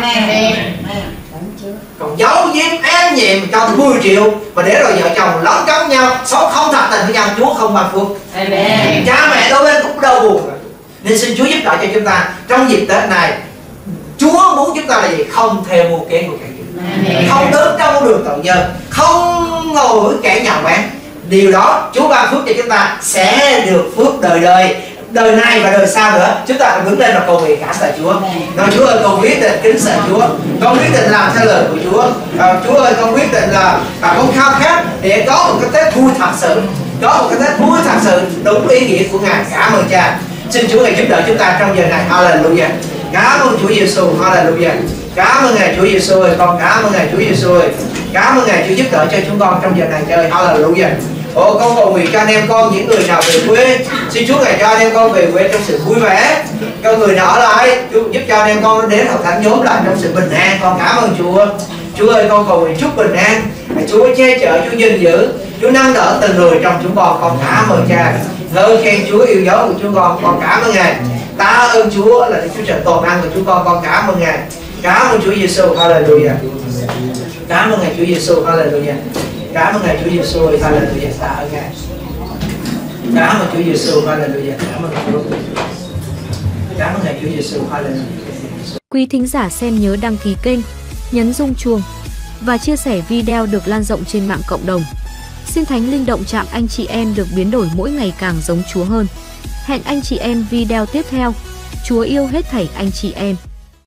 Còn giấu giếm ém nhẹm cho tới 10 triệu mà để rồi vợ chồng lóng chống nhau, sống không thật tình với nhau, Chúa không ban phước. Cha mẹ đôi bên cũng đau buồn. Nên xin Chúa giúp đỡ cho chúng ta trong dịp Tết này. Chúa muốn chúng ta là gì? Không theo mưu kế của kẻ dữ, không đứng trong đường tội nhân, không ngồi với kẻ nhạo báng. Điều đó Chúa ban phước cho chúng ta sẽ được phước đời đời, đời này và đời sau nữa. Chúng ta phải đứng lên và cầu nguyện cảm tạ Chúa. Nói Chúa ơi, con quyết định kính sợ Chúa, con quyết định làm theo lời của Chúa. Chúa ơi, con quyết định là con khao khát để có một cái Tết vui thật sự, có một cái Tết vui thật sự đúng ý nghĩa của Ngài. Cảm ơn Cha. Xin Chúa Ngài giúp đỡ chúng ta trong giờ này. Hallelujah. Cảm ơn Chúa Giêsu. Hallelujah. Cảm ơn Ngài Chúa Giêsu ơi. Con cảm ơn Ngài Chúa Giêsu ơi. Cảm ơn Ngài Chúa giúp đỡ cho chúng con trong giờ này chơi. Hallelujah. Con cầu nguyện cho anh em con, những người nào về quê, xin Chúa Ngài cho anh em con về quê trong sự vui vẻ. Cho người nào ở lại, Chúa giúp cho anh em con đến hội thánh nhóm lại trong sự bình an. Con cảm ơn Chúa. Chúa ơi, con cầu nguyện chúc bình an. Chúa che chở, Chúa gìn giữ, Chúa nâng đỡ từng người trong chúng con cảm ơn Cha. Ngợi khen Chúa yêu dấu của chúng con cảm ơn Ngài. Ta ơn Chúa là Chúa trời toàn năng của chúng con cảm ơn Ngài. Cảm ơn Chúa Giêsu. Hallelujah. Cảm ơn Ngài Chúa Giêsu. Hallelujah. Cảm ơn Ngài Chúa Giêsu. Hallelujah. Tạ ơn Ngài. Cảm ơn Chúa Giêsu. Hallelujah. Cảm ơn Chúa. Cảm ơn Ngài Chúa Giêsu. Hallelujah. Quý thính giả xem nhớ đăng ký kênh, nhấn rung chuông và chia sẻ video được lan rộng trên mạng cộng đồng. Xin Thánh Linh động chạm anh chị em được biến đổi mỗi ngày càng giống Chúa hơn. Hẹn anh chị em video tiếp theo. Chúa yêu hết thảy anh chị em.